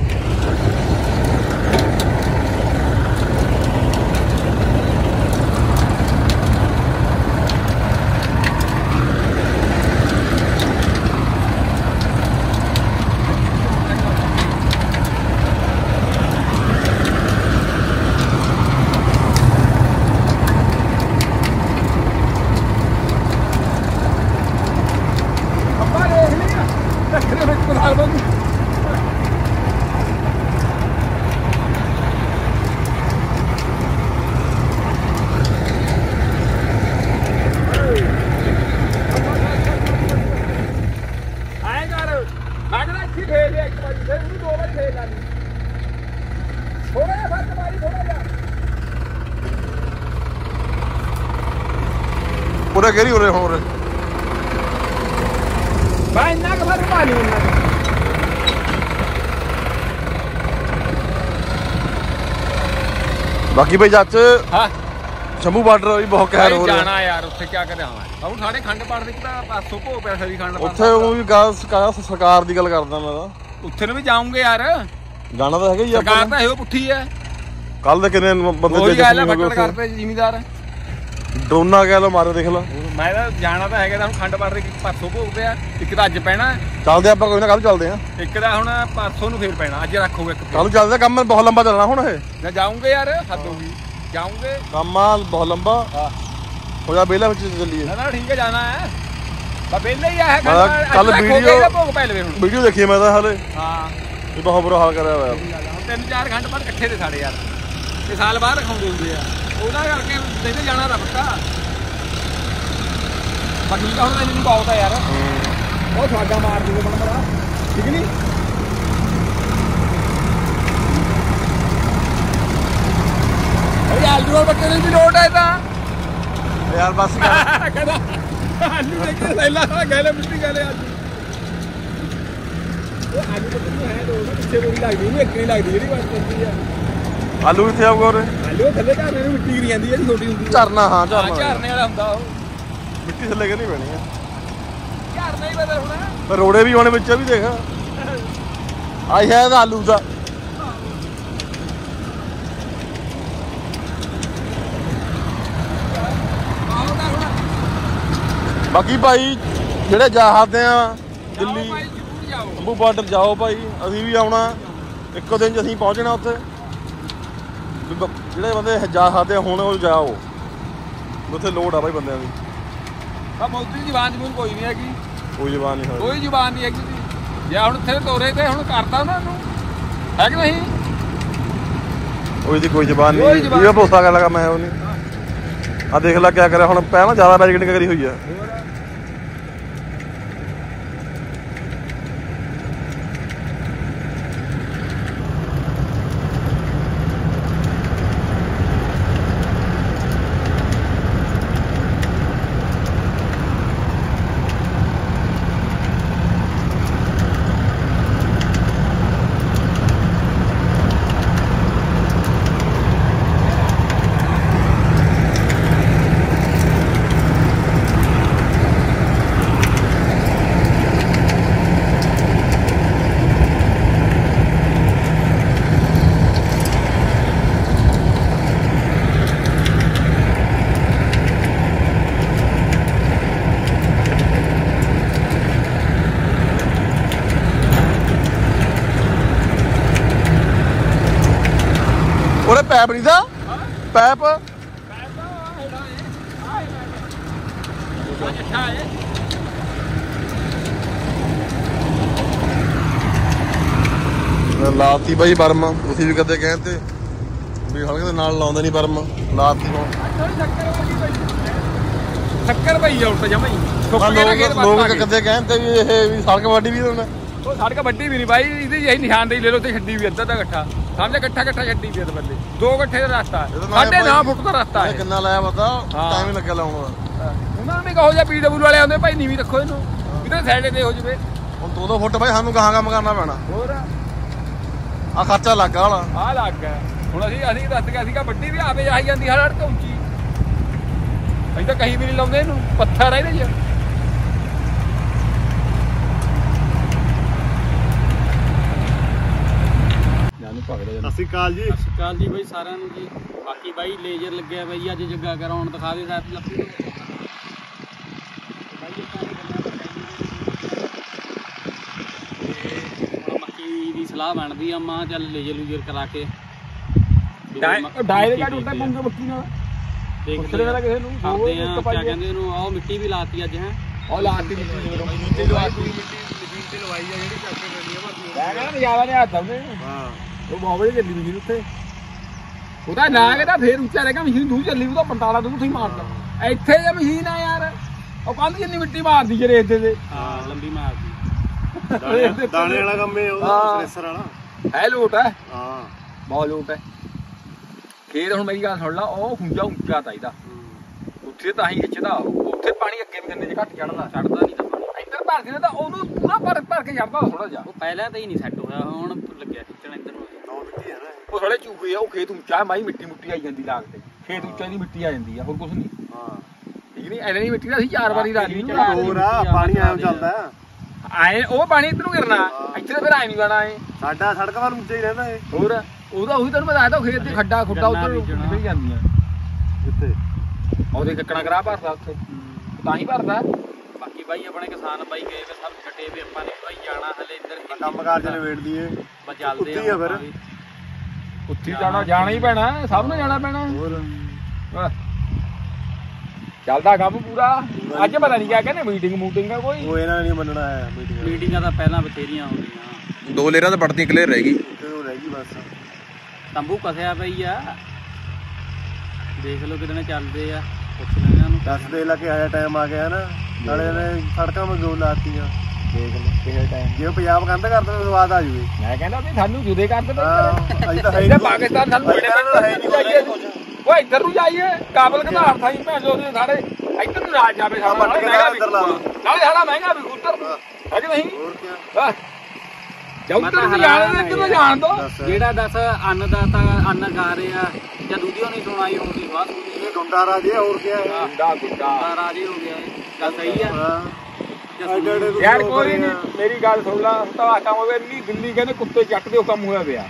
ਪੂਰਾ ਗੇਰੀ ਹੋ ਰਹੇ ਹੁਣ ਉਰੇ ਭਾਈ ਇੰਨਾ ਕੁ ਫਰਕ ਪਾ ਲਈ ਉਹਨਾਂ ਬਾਕੀ ਭਾਈ ਜੱਜ ਹਾਂ ਸ਼ੰਭੂ ਬਾਰਡਰ ਵੀ ਬਹੁਤ ਕਹਿਰ ਹੋ ਰਿਹਾ ਜਾਣਾ ਯਾਰ ਉੱਥੇ ਕੀ ਕਰਿਆ ਹਾਂ ਹੁਣ ਸਾਡੇ ਖੰਡ ਪਾੜ ਦੇ ਤਾਂ ਪਾਸੋਂ ਭੋ ਪੈਸਾ ਦੀ ਖੰਡ ਉੱਥੇ ਉਹ ਵੀ ਗੱਲ ਸਰਕਾਰ ਦੀ ਗੱਲ ਕਰਦਾ ਮੈਂ ਤਾਂ ਉੱਥੇ ਨੂੰ ਵੀ ਜਾਉਂਗੇ ਯਾਰ ਜਾਣਾ ਤਾਂ ਹੈਗਾ ਹੀ ਆਪਾਂ ਸਰਕਾਰ ਤਾਂ ਇਹੋ ਪੁੱਠੀ ਹੈ ਕੱਲ ਦੇ ਕਿੰਨੇ ਬੰਦੇ ਉਹੀ ਗੱਲ ਹੈ ਫੱਟੜ ਕਰਦੇ ਜ਼ਿਮੀਦਾਰ ਡਰੋਨਾ ਕਹਿ ਲੋ ਮਾਰੇ ਦੇਖ ਲਾ ਮੈਂ ਤਾਂ ਜਾਣਾ ਤਾਂ ਹੈਗਾ ਤਾਂ ਹੁਣ ਖੰਡ ਪਾੜ ਦੇ ਪਾਸੋਂ ਭੋਗ ਪਿਆ ਇੱਕ ਤਾਂ ਅੱਜ ਪੈਣਾ ਚੱਲਦੇ ਆਪਾਂ ਕੋਈ ਨਾ ਕੱਲ ਚੱਲਦੇ ਆ ਇੱਕ ਦਾ ਹੁਣ ਪਾਸੋਂ ਨੂੰ ਫੇਰ ਪੈਣਾ ਅੱਜ ਰੱਖੋਗੇ ਇੱਕ ਕੱਲ ਚੱਲਦੇ ਕੰਮ ਬਹੁਤ ਲੰਬਾ ਚੱਲਣਾ ਹੁਣ ਇਹ ਮੈਂ ਜਾਉਂਗੇ ਯਾਰ ਹੱਦ ਹੋ ਗਈ ਜਾਉਂਗੇ ਕੰਮ ਬਹੁਤ ਲੰਬਾ ਹੋ ਜਾ ਬੇਲਾ ਵਿੱਚ ਚੱਲੀਏ ਨਾ ਨਾ ਠੀਕ ਹੈ ਜਾਣਾ ਹੈ ਬਾ ਬੇਲੇ ਹੀ ਆ ਕੱਲ ਵੀਡੀਓ ਭੋਗ ਪੈ ਲਵੇ ਹੁਣ ਵੀਡੀਓ ਦੇਖੀ ਮੈਂ ਤਾਂ ਹਾਲੇ ਹਾਂ ਇਹ ਬਹੁਤ ਬੁਰਾ ਹਾਲ ਕਰਿਆ ਹੋਇਆ ਤਿੰਨ ਚਾਰ ਘੰਟੇ ਬਾਅਦ ਇਕੱਠੇ ਦੇ ਸਾਡੇ ਯਾਰ ਇਹ ਸਾਲ ਬਾਅਦ ਰਖਾਉਂਦੇ ਹੁੰਦੇ ਆ ਉਹਦਾ ਕਰਕੇ ਦੇਖਦੇ ਜਾਣਾ ਤਾਂ ਪੱਕਾ ਬਾਕੀ ਤਾਂ ਹੁਣ ਮੈਨੂੰ ਬਹੁਤ ਆ ਯਾਰ ਉਹ ਸਵਾਗਾ ਮਾਰ ਦੂਗੇ ਬਣ ਮਰਾ ਠੀਕ ਨਹੀਂ ਅਰੇ ਆਲੂ ਵਾਲ ਬੱਟੇ ਦੀ ਲੋਟ ਹੈ ਤਾਂ ਯਾਰ ਬਸ ਕਹਿੰਦਾ ਆਲੂ ਦੇ ਕੇ ਲੈਲਾ ਗੈਲੇ ਮਿੱਟੀ ਗੈਲੇ ਆਲੂ ਉਹ ਆਲੂ ਬੱਟੇ ਹੈ ਦੋ ਪਿੱਛੇ ਬੋਲੀ ਲੱਗਦੀ ਉਹ ਇੱਕ ਨਹੀਂ ਲੱਗਦੀ ਜਿਹੜੀ ਬਸ ਪੈਂਦੀ ਆ ਆਲੂ ਕਿੱਥੇ ਆਊਗਾ ਉਰੇ ਆਲੂ ਥੱਲੇ ਝਰਨੇ ਨੂੰ ਮਿੱਟੀ ਗਿਰੀ ਜਾਂਦੀ ਹੈ ਜਿਹੜੀ ਛੋਟੀ ਹੁੰਦੀ ਝਰਨਾ ਹਾਂ ਝਰਨਾ ਝਰਨੇ ਵਾਲਾ ਹੁੰਦਾ ਉਹ ਮਿੱਟੀ ਥੱਲੇ ਕਿ ਨਹੀਂ ਪੈਣੀ ਆ ਝਰਨਾ ਹੀ ਬਦਲ ਹੋਣਾ ਪਰ ਰੋੜੇ ਵੀ ਹੋਣੇ ਵਿੱਚ ਵੀ ਦੇਖ ਆਈ ਸ਼ਾਇਦ ਆਲੂ ਦਾ ਬਾਕੀ ਭਾਈ ਜਿਹੜੇ ਜਾ ਸਕਦੇ ਆ ਦਿੱਲੀ ਸ਼ੰਭੂ ਬਾਰਡਰ ਜਾਓ ਭਾਈ ਅਸੀਂ ਵੀ ਆਉਣਾ ਇੱਕੋ ਦਿਨ 'ਚ ਅਸੀਂ ਪਹੁੰਚਣਾ ਉੱਥੇ ਵੀ ਬ- ਜਿਹੜੇ ਬੰਦੇ ਜਾ ਸਕਦੇ ਆ ਹੁਣ ਉਹ ਜਾਓ ਉੱਥੇ ਲੋੜ ਆ ਬਾਈ ਬੰਦਿਆਂ ਦੀ। ਆ ਮੌਤੀ ਜ਼ਬਾਨ ਜ਼ਬੂਨ ਕੋਈ ਨਹੀਂ ਹੈਗੀ, ਕੋਈ ਜ਼ਬਾਨ ਨਹੀਂ ਹੋਈ, ਕੋਈ ਜ਼ਬਾਨ ਨਹੀਂ ਹੈਗੀ ਜੇ ਹੁਣ ਇੱਥੇ ਤੋਰੇ ਤੇ ਹੁਣ ਕਰਦਾ ਉਹਨਾਂ ਨੂੰ ਹੈ ਕਿ ਨਹੀਂ। ਉਹਦੀ ਕੋਈ ਜ਼ਬਾਨ ਕੋਈ ਨਹੀਂ, ਜ਼ੁਬਾਨ ਇਹ ਭਰੋਸਾ ਕਰ ਲਗਾ ਮੈਂ ਉਹ ਨਹੀਂ। ਆ ਦੇਖ ਲੈ ਕਿਆ ਕਰਿਆ ਹੁਣ, ਪਹਿਲਾਂ ਜ਼ਿਆਦਾ ਬੈਰਿਕੇਡਿੰਗ ਕਰੀ ਹੋਈ ਆ। ਉਹਦੇ ਪੈਪ ਨਹੀਂ ਦਾ ਪੈਪ ਲਾਤੀ ਬਾਈ ਬਰਮ। ਤੁਸੀਂ ਵੀ ਕਦੇ ਕਹਿੰਦੇ ਵੀ ਹਲਕੇ ਦੇ ਨਾਲ ਲਾਉਂਦੇ ਨਹੀਂ ਬਰਮ, ਲਾਤੀ ਹੁਣ ਸ਼ੱਕਰ ਪਈ ਆਉਂ ਤਾਂ ਜਮਾ ਹੀ ਲੋਕ ਲੋਕ ਕਦੇ ਕਹਿੰਦੇ ਵੀ ਇਹ ਵੀ ਸੜਕ ਵੱਡੀ ਵੀ ਹੁੰਦਾ। ਉਹ ਸੜਕ ਵੱਡੀ ਵੀ ਨਹੀਂ ਬਾਈ, ਇਹਦੀ ਇਹੀ ਨਿਸ਼ਾਨਦੇਹੀ ਲੈ ਲਓ ਤੇ ਛੱਡੀ ਵੀ ਅੱਧਾ ਦਾ ਇਕੱਠਾ ਸਮਝ ਇਕੱਠਾ ਇਕੱਠਾ ਛੱਡੀ ਵੀ ਬੰਦੇ ਦੋ ਇਕੱਠੇ ਦਾ ਰਸਤਾ ਸਾਢੇ ਨੌ ਫੁੱਟ ਦਾ ਰਸਤਾ ਹੈ। ਕਿੰਨਾ ਲਾਇਆ ਪਤਾ ਟਾਈਮ ਹੀ ਲੱਗਿਆ ਲਾਉਣ ਦਾ। ਉਹਨਾਂ ਨੂੰ ਵੀ ਕਹੋ ਜਾਂ ਪੀ ਡਬਲਯੂ ਵਾਲੇ ਆਉਂਦੇ ਭਾਈ ਨੀਵੀਂ ਰੱਖੋ ਇਹਨੂੰ ਕਿਤੇ ਸਾਈਡ ਤੇ ਹੋ ਜਵੇ। ਹੁਣ ਦੋ ਦੋ ਫੁੱਟ ਬਾਈ ਸਾਨੂੰ ਗਾਹਾਂ ਕੰਮ ਕਰਨਾ ਪੈਣਾ। ਹੋਰ ਆ ਖਰਚਾ ਲੱਗਾ ਵਾਲਾ ਆ ਲੱਗ ਗਿਆ। ਹੁਣ ਅਸੀਂ ਅਸੀਂ ਦੱਸ ਗਿਆ ਸੀਗਾ ਵੱਡੀ ਵੀ ਆਵੇ ਆਈ ਜਾਂਦੀ ਹਰ ਹੜ ਤੋਂ ਉੱਚੀ, ਅਸੀਂ ਤਾਂ ਕਹੀ ਵੀ ਨਹੀਂ ਲਾਉਂਦੇ ਇਹਨੂੰ, ਪੱਥਰ ਆ ਇਹਦੇ 'ਚ। ਸਤਿ ਸ਼੍ਰੀ ਅਕਾਲ ਜੀ। ਸਤਿ ਸ਼੍ਰੀ ਅਕਾਲ ਜੀ ਬਾਈ ਸਾਰਿਆਂ ਨੂੰ ਜੀ। ਬਾਕੀ ਬਾਈ ਲੇਜ਼ਰ ਲੱਗਿਆ ਬਾਈ ਅੱਜ ਜੱਗਾ ਕਰਾਉਣ ਦਿਖਾ ਦੇ ਸਾਥ ਲੱਭੀ ਮੱਕੀ ਦੀ ਸਲਾਹ ਬਣਦੀ ਆ ਮਾਂ ਚੱਲ ਲੇਜ਼ਰ ਲੂਜ਼ਰ ਕਰਾ ਕੇ ਡਾਇਰੇ ਕਾ ਟੁੱਟਦਾ ਪੰਗਾ ਬੱਕੀ ਨਾਲ ਦੇਖ ਲੈ ਕਿਸੇ ਨੂੰ ਕਰਦੇ ਆ ਕਿਆ ਕਹਿੰਦੇ ਉਹਨੂੰ। ਆਹ ਮਿੱਟੀ ਵੀ ਲਾਤੀ ਅੱਜ ਹੈ, ਉਹ ਲਾਤੀ ਮਿੱਟੀ ਲਵਾਤੀ ਮਿੱਟੀ ਲਵਾਈ ਆ ਜਿਹੜੀ ਚੱਕ ਕੇ ਕਰਨੀ ਆ ਬਾਕੀ ਮੈਂ ਕਹਿੰਦਾ ਨਜ਼ਾਰਾ ਨਹੀਂ ਹੱਥ ਆਉਂਦੇ। ਹਾਂ ਉਹ ਬਹੁਤ ਵਧੀਆ ਚੱਲੀ ਮਸ਼ੀਨ ਉੱਥੇ, ਉਹਦਾ ਨਾ ਕਹਿੰਦਾ ਫੇਰ ਉੱਚਾ ਰਹੇਗਾ ਮਸ਼ੀਨ ਦੂਰ ਚੱਲੀ ਉਹਦਾ ਪੰਤਾਲਾ ਦੂਰ ਤੁਸੀਂ ਮਾਰਦਾ। ਇੱਥੇ ਜੇ ਮਸ਼ੀਨ ਆ ਯਾਰ ਉਹ ਕੰਧ ਜਿੰਨੀ ਮਿੱਟੀ ਮਾਰਦੀ ਜੇ ਰੇਤ ਦੇ। ਹਾਂ ਲੰਬੀ ਮਾਰਦੀ ਦਾਣੇ ਵਾਲਾ ਕੰਮ ਇਹ ਉਹ ਥ੍ਰੈਸ਼ਰ ਵਾਲਾ ਹੈ ਲੋਟ ਹੈ। ਹਾਂ ਬਹੁਤ ਲੋਟ ਹੈ ਖੇਤ। ਹੁਣ ਮੇਰੀ ਗੱਲ ਸੁਣ ਲਾ, ਉਹ ਖੁੰਝਾ ਉੱਚਾ ਤਾ ਇਹਦਾ, ਉੱਥੇ ਤਾਂ ਹੀ ਖਿੱਚਦਾ। ਉੱਥੇ ਪਾਣੀ ਅੱਗੇ ਵੀ ਗੰਨੇ 'ਚ ਘੱਟ ਚੜਦਾ, ਛੱਡਦਾ ਨਹੀਂ ਤਾਂ ਪਾਣੀ ਇੱਧਰ ਭਰਦੇ ਨੇ ਤਾਂ ਉਹਨੂੰ ਪੂਰਾ ਭਰ ਭਰ ਕੇ ਚੜਦਾ ਥੋੜਾ ਜਿਹਾ। ਉਹ ਪਹਿਲਾਂ ਤਾਂ ਹੀ ਨਹੀਂ ਸੈੱਟ ਹੋਇਆ, ਹੁਣ ਲੱਗਿਆ ਖਿੱਚਣ ਇੱਧਰ ਨੂੰ। ਉਹ ਥੋੜੇ ਚੂਕੇ ਆ, ਉਹ ਖੇਤ ਉੱਚਾ ਮਾਈ ਮਿੱਟੀ ਮੁੱਟੀ ਆਈ ਜਾਂਦੀ ਲਾਗ ਤੇ, ਖੇਤ ਉੱਚਾ ਦੀ ਮਿੱਟੀ ਆ ਜਾਂਦੀ ਆ, ਹੋਰ ਕੁਝ ਨਹੀਂ। ਹਾਂ ਠੀਕ ਨਹੀਂ ਐਨੇ ਦੀ ਮਿੱਟੀ ਦਾ ਅਸੀਂ ਚਾਰ ਵਾਰੀ ਲਾ ਲਈ। ਹੋਰ ਆ ਪਾਣੀ ਐਂ ਚੱਲਦਾ ਆਏ ਉਹ ਪਾਣੀ ਇੱਧਰ ਨੂੰ ਗਿਰਨਾ, ਇੱਥੇ ਤਾਂ ਫਿਰ ਆਏ ਨਹੀਂ ਜਾਣਾ ਏ। ਸਾਡਾ ਸੜਕ ਵੱਲ ਉੱਚਾ ਹੀ ਰਹਿੰਦਾ ਇਹ। ਹੋਰ ਉਹਦਾ ਉਹੀ ਤੈਨੂੰ ਮੈਂ ਦੱਸਦਾ, ਖੇਤ ਦੇ ਖੱਡਾ ਖੁੱਡਾ ਉੱਧਰ ਨਿਕਲ ਜਾਂਦੀਆਂ ਕਿੱਥੇ ਉਹਦੇ ਕੱਕਣਾ ਕਰਾ ਭਰਦਾ ਉੱਥੇ ਤਾਂ ਹੀ ਭਰਦਾ। ਬਾਕੀ ਬਾਈ ਆਪਣੇ ਕਿਸਾਨ ਬਾਈ ਗਏ ਵੇ ਸਭ ਛੱਡੇ ਵੇ, ਆਪਾਂ ਨੇ ਬਾਈ ਜਾਣਾ ਹਲੇ ਇੱਧਰ ਕੰਮ ਕਾਰ ਚ ਨਵੇੜ ਦਈਏ ਬਸ ਚੱਲਦੇ ਆ ਫਿਰ। ਉੱਥੇ ਜਾਣਾ ਜਾਣਾ ਹੀ ਪੈਣਾ, ਸਭ ਨੂੰ ਜਾਣਾ ਪੈਣਾ। ਹੋਰ ਚੱਲਦਾ ਕੰਮ ਪੂਰਾ। ਅੱਜ ਪਤਾ ਨਹੀਂ ਕਿਆ ਕਹਿੰਦੇ ਮੀਟਿੰਗ ਮੂਟਿੰਗ ਆ ਕੋਈ, ਉਹ ਇਹਨਾਂ ਨੇ ਨਹੀਂ ਮੰਨਣਾ ਹੈ ਮੀਟਿੰਗ। ਮੀਟਿੰਗਾਂ ਤਾਂ ਪਹਿਲਾਂ ਬਥੇਰੀਆਂ ਹੁੰਦੀਆਂ, ਦੋ ਲੇਰਾਂ ਤਾਂ ਪੜਤੀ ਕਲੀਅਰ ਰਹਿ ਗਈ ਰਹਿ ਗਈ ਬਸ। ਤੰਬੂ ਕਸਿਆ ਪਈ ਆ, ਦੇਖ ਲਓ ਕਿਤੇ ਚੱਲਦੇ ਆ, ਪੁੱਛ ਲੈ ਇਹਨਾਂ ਨੂੰ। ਦਸ ਦੇ ਲਾ ਕੇ ਆਇਆ ਟਾਈਮ ਆ ਗਿਆ ਨਾ, ਨਾਲੇ ਨੇ ਸੜਕਾਂ ਮਜ਼ਦੂਰ ਲਾਤੀਆਂ। ਦੇਖ ਲੈ ਕਿਸੇ ਟਾਈਮ ਜੇ ਪੰਜਾਬ ਕੰਧ ਕਰਦੇ ਤਾਂ ਸਵਾਦ ਆ ਜੂਵੇ। ਮੈਂ ਕਹਿੰਦਾ ਵੀ ਸਾਨੂੰ ਜੁਦੇ ਕਰਦੇ ਨੇ ਅਜੇ ਤਾਂ ਹੈ ਇੱਧਰ ਪਾਕਿਸਤਾਨ ਸਾਨੂੰ ਬੜੇ ਜਾਈਏ, ਉਹ ਇੱਧਰ ਨੂੰ ਜਾਈਏ ਕਾਬਲ ਘਾੜ ਥਾਈ ਭੈਣ ਜੋ ਸਾਰੇ ਇੱਧਰ ਨੂੰ ਰਾਜ ਜਾਵੇ ਸਾਡਾ, ਨਾਲੇ ਸਾਡਾ ਮਹਿੰਗਾ ਵੀ ਉੱਧਰ ਹੈ ਕਿ ਨਹੀਂ। ਹੋਰ ਕੀ ਉੱਧਰ ਨੂੰ ਜਾਣ ਇੱਧਰ ਨੂੰ ਜਾਣ ਦੋ। ਜਿਹੜਾ ਦੱਸ ਅੰਨ ਦਾ ਤਾਂ ਅੰਨ ਗਾ ਰਹੇ ਆ ਜਾਂ ਦੂਜੀਓ ਨਹੀਂ ਸੁਣਾਈ ਹੁੰਦੀ ਬਾਤ ਇਹ ਗੁੰਡਾ ਰਾਜੇ ਹੋਰ ਕੀ ਹੈ। ਗੁੰਡਾ ਗੁੰਡਾ ਰਾਜੇ ਹੋ ਗਿਆ ਗੱਲ ਸਹੀ ਆ ਯਾਰ। ਕੋਈ ਨਹੀਂ ਮੇਰੀ ਗੱਲ ਸੁਣ ਲਾ, ਤਾਂ ਕੰਮ ਹੋਵੇ ਨਹੀਂ ਦਿੱਲੀ ਕਹਿੰਦੇ ਕੁੱਤੇ ਚੱਟ ਦੇ ਉਹ ਕੰਮ ਹੋਇਆ ਪਿਆ।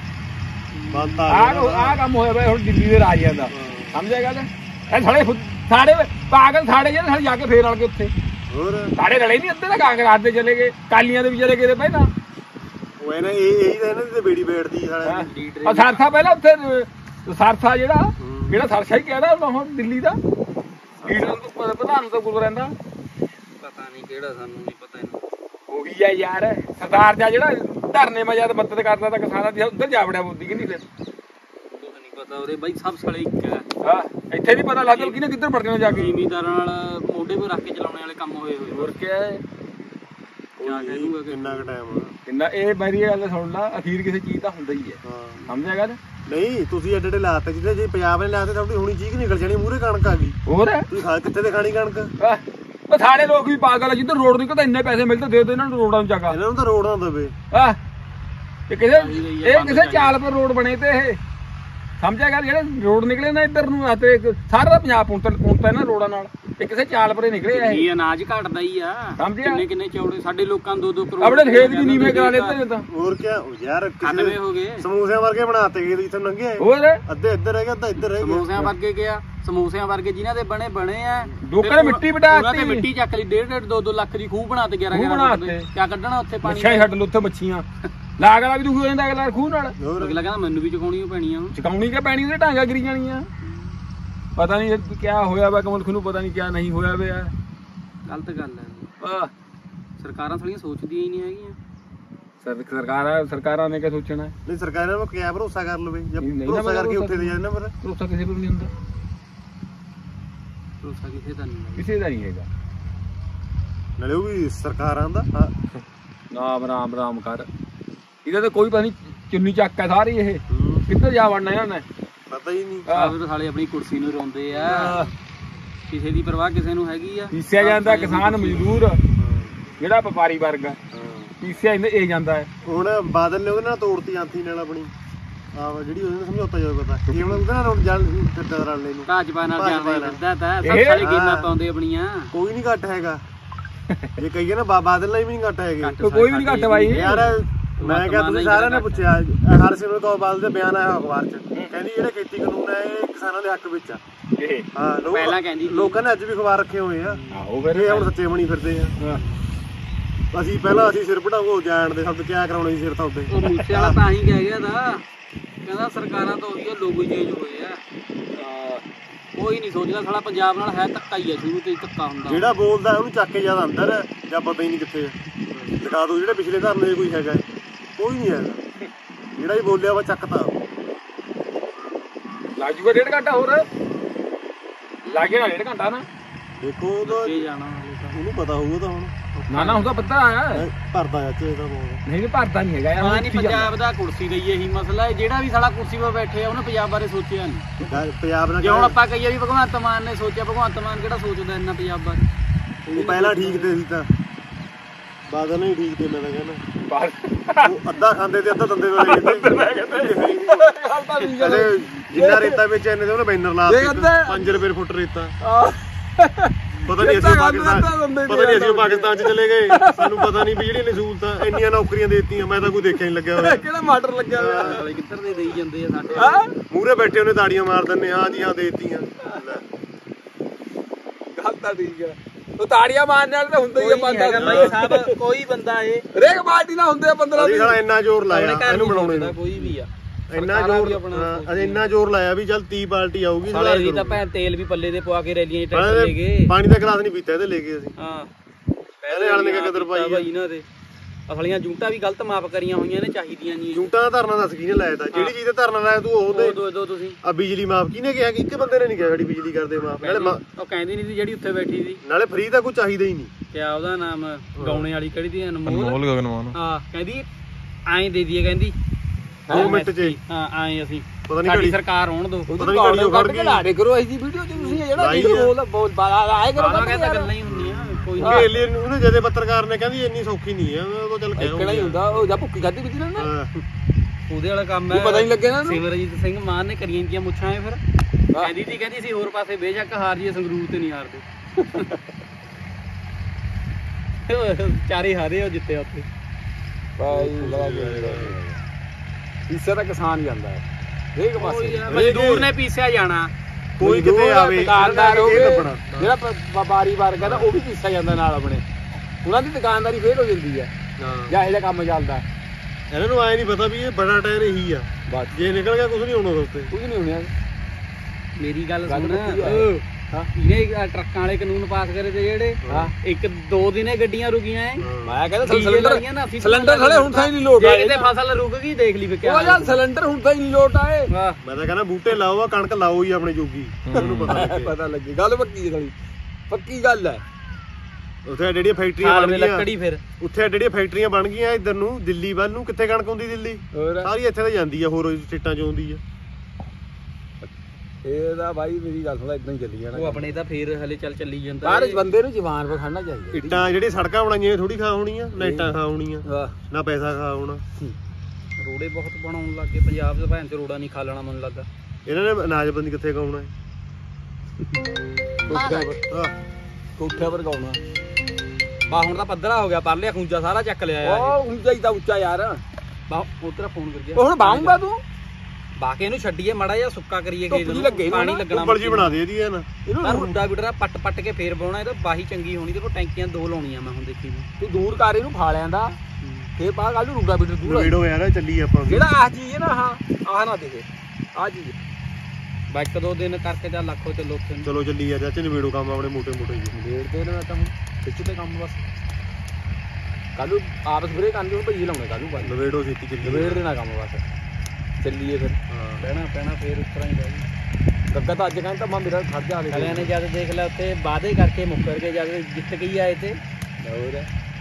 ਆਹ ਆਹ ਕੰਮ ਹੋਇਆ ਪਿਆ ਹੁਣ ਦਿੱਲੀ ਦੇ ਰਾਜਿਆਂ ਦਾ, ਸਮਝੇਗਾ ਤੇ ਇਹ ਸਾਲੇ ਸਾਡੇ ਪਾਗਲ ਸਾਡੇ ਜਿਹੜੇ ਸਾਡੇ ਜਾ ਕੇ ਫੇਰ ਰਲ ਕੇ ਉੱਥੇ ਹੋਰ ਸਾਡੇ ਰਲੇ ਨਹੀਂ ਅੱਧੇ ਤਾਂ ਕਾਂਗਰਸ ਦੇ ਚਲੇ ਗਏ, ਕਾਲੀਆਂ ਦੇ ਵੀ ਚਲੇ ਗਏ ਤੇ ਪਹਿਲਾਂ ਉਹ ਇਹਨਾਂ ਇਹ ਇਹੀ ਤਾਂ ਇਹਨਾਂ ਦੀ ਬੇੜੀ ਬੈਠਦੀ ਸਾਲਿਆਂ ਹੈਂ? ਦੀ ਆ ਸਰਸਾ ਪਹਿਲਾਂ ਉੱਥੇ ਅਹ, ਸਰਸਾ ਜਿਹੜਾ ਜਿਹੜਾ ਸਰਸਾ ਹੀ ਕਹਿਦਾ ਹੁਣ ਦਿੱਲੀ ਦਾ ਲੀਡਰ ਤੋਂ ਪ੍ਰਧਾਨ ਤੋਂ ਗੁਰੂ ਰਹਿੰਦਾ ਪਤਾ ਨਹੀਂ ਕਿਹੜਾ, ਸਾਨੂੰ ਨਹੀਂ ਪਤਾ ਇਹਨੂੰ। ਹੋ ਗਈ ਆ ਯਾਰ ਸਰਦਾਰ ਦਾ ਜਿਹੜਾ ਧਰਨੇ ਮੈਂ ਜਦ ਮਦਦ ਕਰਦਾ ਤਾਂ ਕਿਸਾਨਾਂ ਦੀ ਉੱਧਰ ਜਾ ਵੜਿਆ ਬੋਦੀ ਕਿ ਨਹੀਂ ਫਿਰ ਕੁਝ ਨਹੀਂ ਪਤਾ ਉਹਦੇ ਬਾਈ, ਸਭ ਸਾਲੇ ਇੱਕ ਹੈ। ਹਾਂ ਇੱਥੇ ਨਹੀਂ ਪਤਾ ਲੱਗਦਾ ਕਿਹਨੇ ਕਿੱਧਰ ਵੜ ਜਾਣਾ ਜਾ ਕੇ ਜ਼ਿਮੀਦਾਰਾਂ ਨਾਲ ਮੋਢੇ 'ਤੇ ਰੱਖ ਕੇ ਚਲਾਉਣੇ ਵਾਲੇ ਕੰਮ ਹੋਏ ਹੋਏ। ਹੋਰ ਕਿਆ ਹੈ ਕਿਆ ਕਹਿ ਦੂੰਗਾ ਕਿ ਕਿੰਨਾ ਕੁ ਟਾਈਮ ਆ ਕਿੰਨਾ ਇਹ ਮੇਰੀ ਗੱਲ ਸੁਣ ਲਾ ਅਖੀਰ ਕਿਸੇ ਚੀਜ਼ ਦਾ ਹੁੰਦਾ ਹੀ ਹੈ ਹਾਂ ਸਮਝਿਆ ਗੱਲ ਨਹੀਂ ਤੁਸੀਂ ਐਡੇ ਐਡੇ ਲਾਤੇ ਜਿਹਦੇ ਜੇ ਪੰਜਾਬ ਨੇ ਲਾਤੇ ਤੁਹਾਡੀ ਹੁਣੀ ਚੀਕ ਨਿਕਲ ਜਾਣੀ ਮੂਹਰੇ ਕਣਕ ਆ ਗਈ ਹੋਰ ਤੁਸੀਂ ਖਾ ਕਿੱਥੇ ਤੇ ਖਾਣੀ ਕਣਕ ਆਹ, ਉਹ ਸਾਡੇ ਲੋਕ ਵੀ ਪਾਗਲ ਆ ਜਿੱਧਰ ਰੋਡ ਨਿਕਲਦਾ ਇੰਨੇ ਪੈਸੇ ਮਿਲਦੇ ਦੇ ਦੋ ਇਹਨਾਂ ਨੂੰ ਰੋਡਾਂ ਨੂੰ ਚੱਕਾ ਇਹਨਾਂ ਨੂੰ ਤਾਂ ਰੋਡਾਂ ਦੇਵੇ ਆਹ ਇਹ ਕਿਸੇ ਇਹ ਕਿਸੇ ਚਾਲ ਪਰ ਰੋਡ ਬਣੇ ਤੇ ਇਹ ਸਮਝਿਆ ਗੱਲ ਜਿਹੜੇ ਰੋਡ ਨਿਕਲੇ ਨਾ ਇੱਧਰ ਨੂੰ ਆ ਤੇ ਸਾਰਾ ਪੰਜਾਬ ਪੁੰਤਲ ਪੁੰਤਾ ਨਾ ਰੋਡਾਂ ਨਾਲ ਇਹ ਕਿਸੇ ਚਾਲ ਪਰੇ ਨਿਕਲੇ ਆ ਇਹ ਇਹ ਅਨਾਜ ਘਟਦਾ ਹੀ ਆ। ਸਮਝਿਆ? ਕਿੰਨੇ ਕਿੰਨੇ ਚੌੜੇ ਸਾਡੇ ਲੋਕਾਂ ਨੂੰ ਦੋ ਦੋ ਕਰੋੜ ਆਪਣੇ ਖੇਤ ਵੀ ਨੀਵੇਂ ਕਰਾ ਲੈਤੇ ਤਾਂ ਹੋਰ ਕਿਆ ਉਹ ਯਾਰ ਅਠਾਨਵੇਂ ਹੋ ਗਏ। ਸਮੋਸਿਆਂ ਵਰਗੇ ਬਣਾਤੇ ਗਏ ਜਿੱਥੇ ਲੰਘੇ ਹੋਰ ਅੱਧੇ ਇੱਧਰ ਰਹਿ ਗਏ ਅੱਧਾ ਇੱਧਰ ਰਹਿ ਸਮੋਸਿਆਂ ਗਿਆ ਵਰਗੇ ਗਿਆ ਸਮੋਸਿਆਂ ਵਰਗੇ ਜਿਨ੍ਹਾਂ ਦੇ ਬਣੇ ਬਣੇ ਆ ਲੋਕਾਂ ਨੇ ਮਿੱਟੀ ਵਟਾਤੀ। ਉਹਨਾਂ ਤੇ ਮਿੱਟੀ ਚੱਕ ਲਈ ਡੇਢ ਡੇਢ ਦੋ ਦੋ ਲੱਖ ਦੀ ਖੂਹ ਬਣਾ ਤੇ ਗਿਆਰਾਂ ਖੂਹ ਗਿਆਰਾਂ ਬਣਾ ਤੇ। ਕਿਆ ਕੱਢਣਾ ਉੱਥੇ ਪਾਣੀ ਮੱਛੀਆਂ ਛੱਡ ਲੋ ਉੱਥੇ ਮੱਛੀਆਂ ਲਾਗ ਲਾ ਵੀ ਦੁਖੀ ਹੋ ਜਾਂਦਾ ਅਗਲਾ ਖੂਹ ਨਾਲ ਹੋਰ ਅਗਲਾ ਕਹਿੰਦਾ ਮੈਨੂੰ ਵੀ ਚੁਕਾਉਣੀ ਪੈਣੀ ਆ ਹੁਣ। ਚਕਾਉਣੀ ਕਿ ਪੈਣੀ ਉਹਦੇ ਢਾਂਗਾ ਗਿਰੀ ਜਾਣੀਆਂ ਪਤਾ ਨਹੀਂ ਕਿਆ ਹੋਇਆ ਵਾ ਕਮਲ ਖੁਨੂੰ ਪਤਾ ਨਹੀਂ ਕਿਆ ਨਹੀਂ ਹੋਇਆ ਵੇ ਆ ਗਲਤ ਗੱਲ ਹੈ। ਆਹ, ਸਰਕਾਰਾਂ ਥੋੜੀਆਂ ਸੋਚਦੀਆਂ ਹੀ ਨਹੀਂ ਹੈਗੀਆਂ। ਸਰ ਸਰਕਾਰਾਂ ਸਰਕਾਰਾਂ ਨੇ ਕਿਆ ਸੋਚਣਾ ਨਹੀਂ ਸਰਕਾਰਾਂ ਨੂੰ ਕਿਆ ਭਰੋਸਾ ਕਰ ਲਵੇ ਜਾਂ ਨਹੀਂ ਨਾ ਭਰੋਸਾ ਕਰਕੇ ਭਰੋਸਾ ਉੱਥੇ ਦੇ ਜਾਂਦੇ ਪਰ ਭਰੋਸਾ ਕਿਸੇ ਪਰ ਨਹੀਂ ਹੁੰਦਾ ਭਰੋਸਾ ਕਿਸੇ ਦਾ ਨਹੀਂ ਕਿਸੇ ਦਾ ਨਹੀਂ ਹੈਗਾ ਨਾਲੇ ਉਹ ਵੀ ਸਰਕਾਰਾਂ ਦਾ ਹਾਂ ਨਾਮ ਰਾਮ ਰਾਮ ਕਰ ਇਹਦਾ ਤਾਂ ਕੋਈ ਪਤਾ ਨਹੀਂ ਚੁੰਨੀ ਚੱਕ ਹੈ ਸਾਰੀ ਇਹ ਕਿੱਧਰ ਜਾ ਵੜਨਾ ਇਹਨਾਂ ਨੇ ਪਤਾ ਹੀ ਨਹੀਂ ਆਹ ਤਾਂ ਸਾਲੇ ਆਪਣੀ ਕੁਰਸੀ ਨੂੰ ਰੋਂਦੇ ਆ। ਕਿਸੇ ਦੀ ਪਰਵਾਹ ਕਿਸੇ ਨੂੰ ਹੈਗੀ ਆ। ਪੀਸਿਆ ਜਾਂਦਾ ਕਿਸਾਨ ਮਜ਼ਦੂਰ ਜਿਹੜਾ ਵਪਾਰੀ ਵਰਗ ਆ ਪੀਸਿਆ ਇਹ ਜਾਂਦਾ ਹੈ ਹੁਣ ਬਾਦਲ ਨੇ ਉਹਦੇ ਨਾਲ ਤੋੜਤੀ ਆਂਥੀ ਨਾਲ ਆਪਣੀ ਆਹ ਜਿਹੜੀ ਉਹਨੇ ਸਮਝੌਤਾ ਜੋ ਪਤਾ ਇਹ ਹੁਣ ਉਹਦੇ ਨਾਲ ਹੁਣ ਜਲ ਫਿਰਦਾ ਰਲਣੇ ਨੂੰ ਭਾਜਪਾ ਨਾਲ ਭਾਜਪਾ ਚੱਲਦਾ ਨਾਲ। ਫਿਰਦਾ ਤਾਂ ਸਭ ਇਹ- ਸਾਲੇ ਗੇਮਾਂ ਹਾਂ। ਪਾਉਂਦੇ ਆਪਣੀਆਂ। ਕੋਈ ਨਹੀਂ ਘੱਟ ਹੈਗਾ ਜੇ ਕਹੀਏ ਨਾ ਬਾ- ਬਾਦਲ ਨਾਲ ਵੀ ਨਹੀਂ ਘੱਟ ਹੈਗੇ ਘੱਟ ਕੋਈ ਵੀ ਨਹੀਂ ਘੱਟ ਬਾਈ ਯਾਰ ਮੈਂ ਕਿਹਾ ਤੁਸੀਂ ਸਾਰਿਆਂ ਨੇ ਪੁੱਛਿਆ ਹਰਸਿਮਰਤ ਕੌਰ ਬਾਦਲ ਦੇ ਬਿਆਨ ਆਇਆ ਅਖਬਾਰ 'ਚ ਕਹਿੰਦੀ ਜਿਹੜੇ ਖੇਤੀ ਕਾਨੂੰਨ ਹੈ ਇਹ ਕਿਸਾਨਾਂ ਦੇ ਹੱਕ ਵਿੱਚ ਆ ਇਹ ਹਾਂ ਲੋਕ ਪਹਿਲਾਂ ਕਹਿੰਦੀ ਸੀ। ਲੋਕਾਂ ਨੇ ਅੱਜ ਵੀ ਅਖਬਾਰ ਰੱਖੇ ਹੋਏ ਆ ਆਹੋ ਫਿਰ ਇਹ ਹੁਣ ਸੱਚੇ ਬਣੀ ਫਿਰਦੇ ਆ ਹਾਂ। ਅਸੀਂ ਪਹਿਲਾਂ ਅਸੀਂ ਸਿਰ ਪਟਾਓ ਜਾਣਦੇ ਸਭ ਤੋਂ ਕਿਆ ਕਰਾਉਣਾ ਸੀ ਸਿਰ ਤਾਂ ਉੱਤੇ ਉਹ ਮੂਸੇ ਵਾਲਾ ਤਾਂ ਹੀ ਕਹਿ ਗਿਆ ਦਾ ਕਹਿੰਦਾ ਸਰਕਾਰਾਂ ਤਾਂ ਉਹੀ ਲੋਕ ਚੇਂਜ ਹੋਏ ਆ। ਕੋਈ ਨਹੀਂ ਸੋਚਦਾ ਸਾਲਾ ਪੰਜਾਬ ਨਾਲ ਹੈ ਧੱਕਾ ਹੀ ਆ ਸ਼ੁਰੂ ਤੋਂ ਹੀ ਧੱਕਾ ਹੁੰਦਾ। ਜਿਹੜਾ ਬੋਲਦਾ ਉਹਨੂੰ ਚੱਕ ਕੇ ਜਿਆਦਾ ਅੰਦਰ ਜਾਂ ਪਤਾ ਹੀ ਨਹੀਂ ਕਿੱਥੇ ਆ ਦਿਖਾ ਦੋ ਜਿਹੜੇ ਪਿਛਲੇ ਧਰਨੇ ਦੇ ਕੋਈ ਹੈਗਾ ਕੋਈ ਨਹੀਂ ਹੈਗਾ ਜਿਹੜਾ ਹੀ ਬੋਲਿਆ ਵਾ ਚੱਕਤਾ ਲੱਗ ਜੂਗਾ ਡੇਢ ਘੰਟਾ ਹੋਰ ਲੱਗੇ ਨਾ ਡੇਢ ਘੰਟਾ ਨਾ ਦੇਖੋ ਉਹਦਾ ਅੱਗੇ ਜਾਣਾ ਹਾਲੇ ਤਾਂ। ਉਹਨੂੰ ਪਤਾ ਹੋਊਗਾ ਤਾਂ ਹੁਣ ਨਾ ਨਾ ਹੁੰਦਾ ਪਤਾ ਆ ਭਰਦਾ ਆ ਤੇ ਇਹਦਾ ਬਹੁਤ ਨਹੀਂ ਭਰਦਾ ਨਹੀਂ ਹੈਗਾ ਪਤਾ ਨਹੀਂ ਪੰਜਾਬ ਦਾ ਕੁਰਸੀ ਦਾ ਹੀ ਇਹੀ ਮਸਲਾ ਹੈ। ਜਿਹੜਾ ਵੀ ਸਾਲਾ ਕੁਰਸੀ 'ਤੇ ਬੈਠੇ ਆ ਉਹਨੇ ਪੰਜਾਬ ਬਾਰੇ ਸੋਚਿਆ ਨਹੀਂ। ਗੱਲ ਪੰਜਾਬ ਨਾਲ ਜੇ ਹੁਣ ਆਪਾਂ ਕਹੀਏ ਵੀ ਭਗਵੰਤ ਮਾਨ ਨੇ ਸੋਚਿਆ, ਭਗਵੰਤ ਮਾਨ ਕਿਹੜਾ ਸੋਚਦਾ ਇੰਨਾ ਪੰਜਾਬ ਬਾਰੇ। ਉਹ ਪਹਿਲਾਂ ਠੀਕ ਤੇ ਸੀ ਤਾਂ ਬਾਦਲ ਨਹੀਂ ਠੀਕ ਤੇ ਮੈਂ ਤਾਂ ਕਹਿੰਦਾ ਬਸ ਉਹ ਅੱਧਾ ਖਾਂਦੇ ਤੇ ਅੱਧਾ ਦੰਦੇ ਵੇਲੇ ਅਰੇ ਜਿੰਨਾ ਰੇਤਾ ਵਿੱਚ ਇਹਨੇ ਤੇ ਉਹਨੇ ਬੈਨਰ ਲਾ ਦਿੱਤੇ ਪੰਜ ਰੁਪਏ ਫੁੱਟ ਰੇਤਾ ਪਤਾ ਨਹੀਂ ਅਸੀਂ ਪਾਕਿਸਤਾਨ ਪਤਾ ਨਹੀਂ ਅਸੀਂ ਪਾਕਿਸਤਾਨ ਚ ਚਲੇ ਗਏ ਸਾਨੂੰ ਪਤਾ ਨਹੀਂ ਵੀ ਜਿਹੜੀ ਨੇ ਸਹੂਲਤਾਂ ਇੰਨੀਆਂ ਨੌਕਰੀਆਂ ਦੇ ਦਿੱਤੀਆਂ ਮੈਂ ਤਾਂ ਕੋਈ ਦੇਖਿਆ ਨਹੀਂ ਲੱਗਿਆ ਹੋਇਆ ਕਿਹੜਾ ਮਾਟਰ ਲੱਗਿਆ ਹੋਇਆ ਸਾਲੇ ਕਿੱਧਰ ਦੇ ਦੇਈ ਜਾਂਦੇ ਆ ਸਾਡੇ। ਹਾਂ ਮੂਹਰੇ ਬੈਠੇ ਉਹਨੇ ਤਾੜੀਆਂ ਮਾਰ ਦਿੰਦੇ ਹਾਂ ਜੀ ਹਾਂ ਦੇ ਦਿੱਤੀਆਂ ਗੱਲ ਤਾਂ ਠੀਕ ਹੈ ਉਹ ਤਾੜੀਆਂ ਮਾਰਨ ਵਾਲੇ ਤਾਂ ਹੁੰਦੇ ਹੀ ਆ ਬੰਦਾ ਬਾਈ ਸਾਹਿਬ ਕੋਈ ਬੰਦਾ ਇਹ ਹਰੇਕ ਪਾਰਟੀ ਨਾਲ ਹੁੰਦੇ ਆ ਪੰਦਰਾਂ ਅਸੀਂ ਸਾਲਾ ਇੰਨਾ ਜ਼ੋਰ ਲਾਇਆ ਆਪਣੇ ਘਰ ਇਹਨੂੰ ਨੂੰ ਬਣਾਉਣੇ ਬਣਾਉਣੇ ਨੂੰ ਕੋਈ ਵੀ ਆ। ਇੰਨਾ ਸਰਕਾਰਾਂ ਵੀ ਜ਼ੋਰ ਆਪਣਾ ਹਾਂ, ਅਸੀਂ ਇੰਨਾ ਜ਼ੋਰ ਲਾਇਆ ਵੀ ਚੱਲ ਤੀਹ ਪਾਰਟੀ ਆਊਗੀ ਸਾਲੇ ਅਸੀਂ ਤਾਂ ਭੈਣ ਤੇਲ ਵੀ ਪੱਲੇ ਦੇ ਪਵਾ ਕੇ ਰੈਲੀਆਂ 'ਚ ਟੈਂਸ਼ਨ ਲੈ ਗਏ। ਪਾਣੀ ਦਾ ਗਲਾਸ ਨਹੀਂ ਪੀਤਾ ਇਹਦੇ ਲੈ ਕੇ ਅਸੀਂ ਹਾਂ ਇਹਦੇ ਵਾਲੇ ਨੇ ਕਿਆ ਕਦਰ ਪਾਈ ਆ? ਬਾਈ ਇਹਨਾਂ ਦੇ ਅਸਲੀਆਂ ਜੂਟਾਂ ਵੀ ਗਲਤ ਮਾਫ ਕਰੀਆਂ ਹੋਈਆਂ ਨੇ, ਚਾਹੀਦੀਆਂ ਨਹੀਂ। ਜੂਟਾਂ ਦਾ ਧਰਨਾ ਦੱਸ ਕਿਹਨੇ ਲਾਇਆ ਤਾ ਜਿਹੜੀ ਚੀਜ਼ ਤੇ ਧਰਨਾ ਲਾਇਆ ਤੂੰ ਉਹ ਦੇ ਦੋ ਦੋ ਤੁਸੀਂ ਆ ਬਿਜਲੀ ਮਾਫ ਕਿਹਨੇ ਕਿਹਾ ਕਿ ਇੱਕ ਬੰਦੇ ਨੇ ਨਹੀਂ ਕਿਹਾ ਸਾਡੀ ਬਿਜਲੀ ਕਰਦੇ ਮਾਫ ਨਾਲੇ ਮਾ- ਉਹ ਕਹਿੰਦੀ ਨਹੀਂ ਸੀ ਜਿਹੜੀ ਉੱਥੇ ਬੈਠੀ ਸੀ ਨਾਲੇ ਫ੍ਰੀ ਤਾਂ ਕੋਈ ਚਾਹੀਦਾ ਹੀ ਨਹੀਂ ਕਿਆ ਉਹਦਾ ਨਾਮ ਗਾਉਣੇ ਵਾਲੀ ਕਿਹੜੀ ਦੀ ਅਨਮੋਲ ਗਗਨਮਾਨ ਹਾਂ ਕਹਿੰਦੀ ਐਂ ਦੇ ਦਈਏ ਕਹਿੰਦੀ ਦੋ ਮਿੰਟ ਚ ਹਾਂ ਐਂ ਅਸੀਂ ਪਤਾ ਨਹੀਂ ਸਾਡੀ ਘੜੀ ਸਰਕਾਰ ਹੋਣ ਦੋ ਪਤਾ ਨਹੀਂ ਘੜੀ ਉਹ ਖੜ ਗਈ ਲਾੜੇ ਕਰੋ ਐਸੀ ਵੀਡੀਓ ਚ ਤੁਸੀਂ ਜਿਹੜਾ ਲਾਈ ਲੀਡਰ ਆ। ਬੋਲ ਬੋਲ ਆਏ ਕਰੋ ਗਾਲਾਂ ਕਹਿੰਦਾ ਗੱਲਾਂ ਹੀ ਹੁੰਦੀਆਂ ਕੋਈ ਕਿ ਏਲੀਅਨ ਉਹਨੇ ਜਦੇ ਪੱਤਰਕਾਰ ਨੇ ਕਹਿੰਦੀ ਇੰਨੀ ਸੌਖੀ ਨਹੀਂ ਹੈ ਉਹ ਚੱਲ ਕਹਿ ਕਿਹੜਾ ਹੀ ਹੁੰਦਾ ਉਹ ਜਾਂ ਭੁੱਕੀ ਖਾਦੀ ਵਿੱਚ ਨਾ ਹਾਂ ਉਹਦੇ ਵਾਲਾ ਕੰਮ ਇਹ ਹੈ। ਪਤਾ ਨਹੀਂ ਲੱਗਿਆ ਨਾ ਸਿਮਰਜੀਤ ਸਿੰਘ ਮਾਨ ਨੇ ਕਰੀਆਂ ਕੀਆਂ ਮੁੱਛਾਂ ਐ ਫਿਰ ਕਹਿੰਦੀ ਸੀ ਕਹਿੰਦੀ ਸੀ ਹੋਰ ਪਾਸੇ ਬੇਸ਼ੱਕ ਹਾਰ ਜੀਏ ਸੰਗਰੂਰ ਤੇ ਨਹੀਂ ਹਾਰਦੇ। ਚਾਰੇ ਹਾਰੇ ਉਹ ਜਿੱਤੇ ਉੱਥੇ ਹਿੱਸਾ ਤਾਂ ਕਿਸਾਨ ਜਾਂਦਾ ਹੈ ਹਰੇਕ ਪਾਸੇ ਮਜ਼ਦੂਰ ਨੇ ਪੀਸਿਆ ਜਾਣਾ। ਕੋਈ ਕਿਤੇ ਆਵੇ ਦੁਕਾਨਦਾਰ ਇਹ ਹੋਵੇ ਦੱਬਣਾ ਜਿਹੜਾ ਵਪਾਰੀ ਵਰਗ ਹੈ ਤਾਂ ਉਹ ਵੀ ਪੀਸਿਆ ਜਾਂਦਾ ਨਾਲ ਆਪਣੇ ਉਹਨਾਂ ਦੀ ਦੁਕਾਨਦਾਰੀ ਫੇਲ ਹੋ ਜਾਂਦੀ ਹੈ ਹਾਂ ਜਾਂ ਇਹਦਾ ਕੰਮ ਚੱਲਦਾ ਇਹਨਾਂ ਨੂੰ ਆਏ ਨਹੀਂ ਪਤਾ ਵੀ ਇਹ ਬੜਾ ਟਾਇਰ ਇਹੀ ਆ ਬਸ ਜੇ ਨਿਕਲ ਗਿਆ ਕੁਝ ਨਹੀਂ ਹੋਣਾ ਉੱਤੇ ਕੁਝ ਨਹੀਂ ਹੋਣਾ ਮੇਰੀ ਗੱਲ ਸੁਣ ਹਾਂ ਇਹਨੇ ਟਰੱਕਾਂ ਵਾਲੇ ਕਾਨੂੰਨ ਪਾਸ ਕਰੇ ਤੇ ਜਿਹੜੇ ਇੱਕ ਦੋ ਦਿਨੇ ਗੱਡੀਆਂ ਰੁਕੀਆਂ ਐ ਮੈਂ ਕਹਿੰਦਾ ਸਿਲੰਡਰ ਸਿਲੰਡਰ ਥਲੇ ਹੁਣ ਤਾਂ ਹੀ ਨਹੀਂ ਲੋਟ ਆਏ ਜੇ ਫਸਲ ਰੁਕ ਗਈ ਦੇਖ ਲਈ ਕਿਆ ਉਹ ਯਾਰ ਸਿਲੰਡਰ ਹੁਣ ਤਾਂ ਹੀ ਨਹੀਂ ਲੋਟ ਆਏ ਮੈਂ ਤਾਂ ਕਹਿੰਦਾ ਬੂਟੇ ਲਾਓ ਆ ਕਣਕ ਲਾਓ ਹੀ ਆਪਣੇ ਜੋਗੀ ਤੁਹਾਨੂੰ ਪਤਾ ਲੱਗੇ ਪਤਾ ਲੱਗੇ ਗੱਲ ਪੱਕੀ ਹੈ ਸਾਲੀ ਪੱਕੀ ਗੱਲ ਹੈ ਉੱਥੇ ਜਿਹੜੀਆਂ ਫੈਕਟਰੀਆਂ ਬਣ ਗਈਆਂ ਲੱਕੜੀ ਫਿਰ ਉੱਥੇ ਜਿਹੜੀਆਂ ਫੈਕਟਰੀਆਂ ਬਣ ਗਈਆਂ ਇੱਧਰ ਨੂੰ ਦਿੱਲੀ ਵੱਲ ਨੂੰ ਕਿੱਥੇ ਕਣਕ ਆਉਂਦੀ ਦਿੱਲੀ ਸਾਰੀ ਇੱਥੇ ਤਾਂ ਜਾਂਦੀ ਆ ਹੋਰ ਸਟੇਟਾਂ 'ਚ ਆਉਂਦੀ ਆ ਇਹਦਾ ਬਾਈ ਮੇਰੀ ਗੱਲ ਸੁਣਾ ਇਦਾਂ ਹੀ ਚੱਲੀ ਜਾਣਾ ਉਹ ਆਪਣੇ ਤਾਂ ਫੇਰ ਹਲੇ ਚੱਲ ਚੱਲੀ ਜਾਂਦਾ ਹਰ ਬੰਦੇ ਨੂੰ ਜਵਾਨ ਵਿਖਾਣਾ ਚਾਹੀਦਾ ਇੱਟਾਂ ਜਿਹੜੀ ਸੜਕਾਂ ਬਣਾਈਆਂ ਥੋੜੀ ਖਾ ਹੋਣੀਆਂ ਲਾਈਟਾਂ ਖਾ ਹੋਣੀਆਂ ਨਾ ਪੈਸਾ ਖਾ ਹੋਣਾ ਰੋੜੇ ਬਹੁਤ ਬਣਾਉਣ ਲੱਗ ਗਏ ਪੰਜਾਬ ਦੇ ਭੈਣ ਚ ਰੋੜਾ ਨਹੀਂ ਖਾ ਲੈਣਾ ਮੈਨੂੰ ਲੱਗਦਾ ਇਹਨਾਂ ਨੇ ਅਨਾਜਬੰਦੀ ਕਿੱਥੇ ਕਾਉਣਾ ਕੋਠਿਆਂ ਪਰ ਗਾਉਣਾ ਬਾ ਹੁਣ ਤਾਂ ਪੱਧਰਾ ਹੋ ਗਿਆ ਪਰ ਲਿਆ ਖੂੰਜਾ ਸਾਰਾ ਚੱਕ ਲਿਆ ਯਾਰ ਉਹ ਉੱਚਾ ਹੀ ਤਾਂ ਉੱਚਾ ਯਾਰ ਬਾ ਉਧਰ ਫੋਨ ਕਰ ਗਿਆ ਹੁਣ ਬਾਉਂਗਾ ਤੂੰ ਬਾਕੀ ਇਹਨੂੰ ਛੱਡੀਏ ਮੜਾ ਜਿਹਾ ਸੁੱਕਾ ਕਰੀਏ ਖੇਤ ਨੂੰ ਪਾਣੀ ਲੱਗਣਾ ਉੱਪਰ ਜੀ ਬਣਾ ਦੇ ਇਹਦੀ ਨਾ ਪਰ ਰੁੱਡਾ ਬਿਟਰਾ ਪੱਟ ਪੱਟ ਕੇ ਫੇਰ ਪਾਉਣਾ ਇਹ ਤਾਂ ਬਾਹੀ ਚੰਗੀ ਹੋਣੀ ਤੇ ਕੋ ਟੈਂਕੀਆਂ ਦੋ ਲਾਉਣੀਆਂ ਮੈਂ ਹੁਣ ਦੇਖੀ ਤੂੰ ਦੂਰ ਕਰ ਇਹਨੂੰ ਫਾਲਿਆਂ ਦਾ ਫੇਰ ਪਾ ਕੱਲ ਨੂੰ ਰੁੱਡਾ ਬਿਟਰ ਦੂਰ ਵੀਡੀਓ ਯਾਰ ਚੱਲੀ ਆਪਾਂ ਜਿਹੜਾ ਆਹ ਚੀਜ਼ ਹੈ ਨਾ ਹਾਂ ਆਹ ਨਾ ਦੇਖੇ ਆਹ ਚੀਜ਼ ਬਾ ਇੱਕ ਦੋ ਦਿਨ ਕਰਕੇ ਜਾਂ ਲੱਖੋ ਚੱਲੋ ਉੱਥੇ ਚਲੋ ਚੱਲੀ ਆ ਚਾਚੇ ਨਵੇੜੋ ਕੰਮ ਆਪਣੇ ਮੋਟੇ ਮੋਟੇ ਜੀ ਵੇੜ ਦੇ ਨਾ ਤਾਂ ਖਿੱਚ ਤੇ ਕੰਮ ਬਸ ਕੱਲ ਨੂੰ ਆਪਸ ਵੀਰੇ ਕੰਨ ਨੂੰ ਭਈ ਲਾਉਣੇ ਕੱਲ ਨੂੰ ਨਵੇੜੋ ਛੇਤੀ ਚੱਲੀ ਨਵੇੜ ਦੇਣਾ ਕੰਮ ਬਸ ਚੱਲੀਏ ਫਿਰ ਪੈਣਾ ਪੈਣਾ ਫੇਰ ਉਸ ਤਰ੍ਹਾਂ ਹੀ ਰਹੀ ਗੱਗਾ ਤਾਂ ਅੱਜ ਕਹਿੰਦਾ ਤਾਂ ਮੈਂ ਮੇਰਾ ਖੜ ਜਾ ਹਲਿਆਂ ਨੇ ਜਦ ਦੇਖ ਲਿਆ ਉੱਥੇ ਵਾਅਦੇ ਕਰਕੇ ਮੁੱਕਰ ਕੇ ਜਦ ਜਿੱਤ ਗਈ ਆਏ ਤੇ ਹੋਰ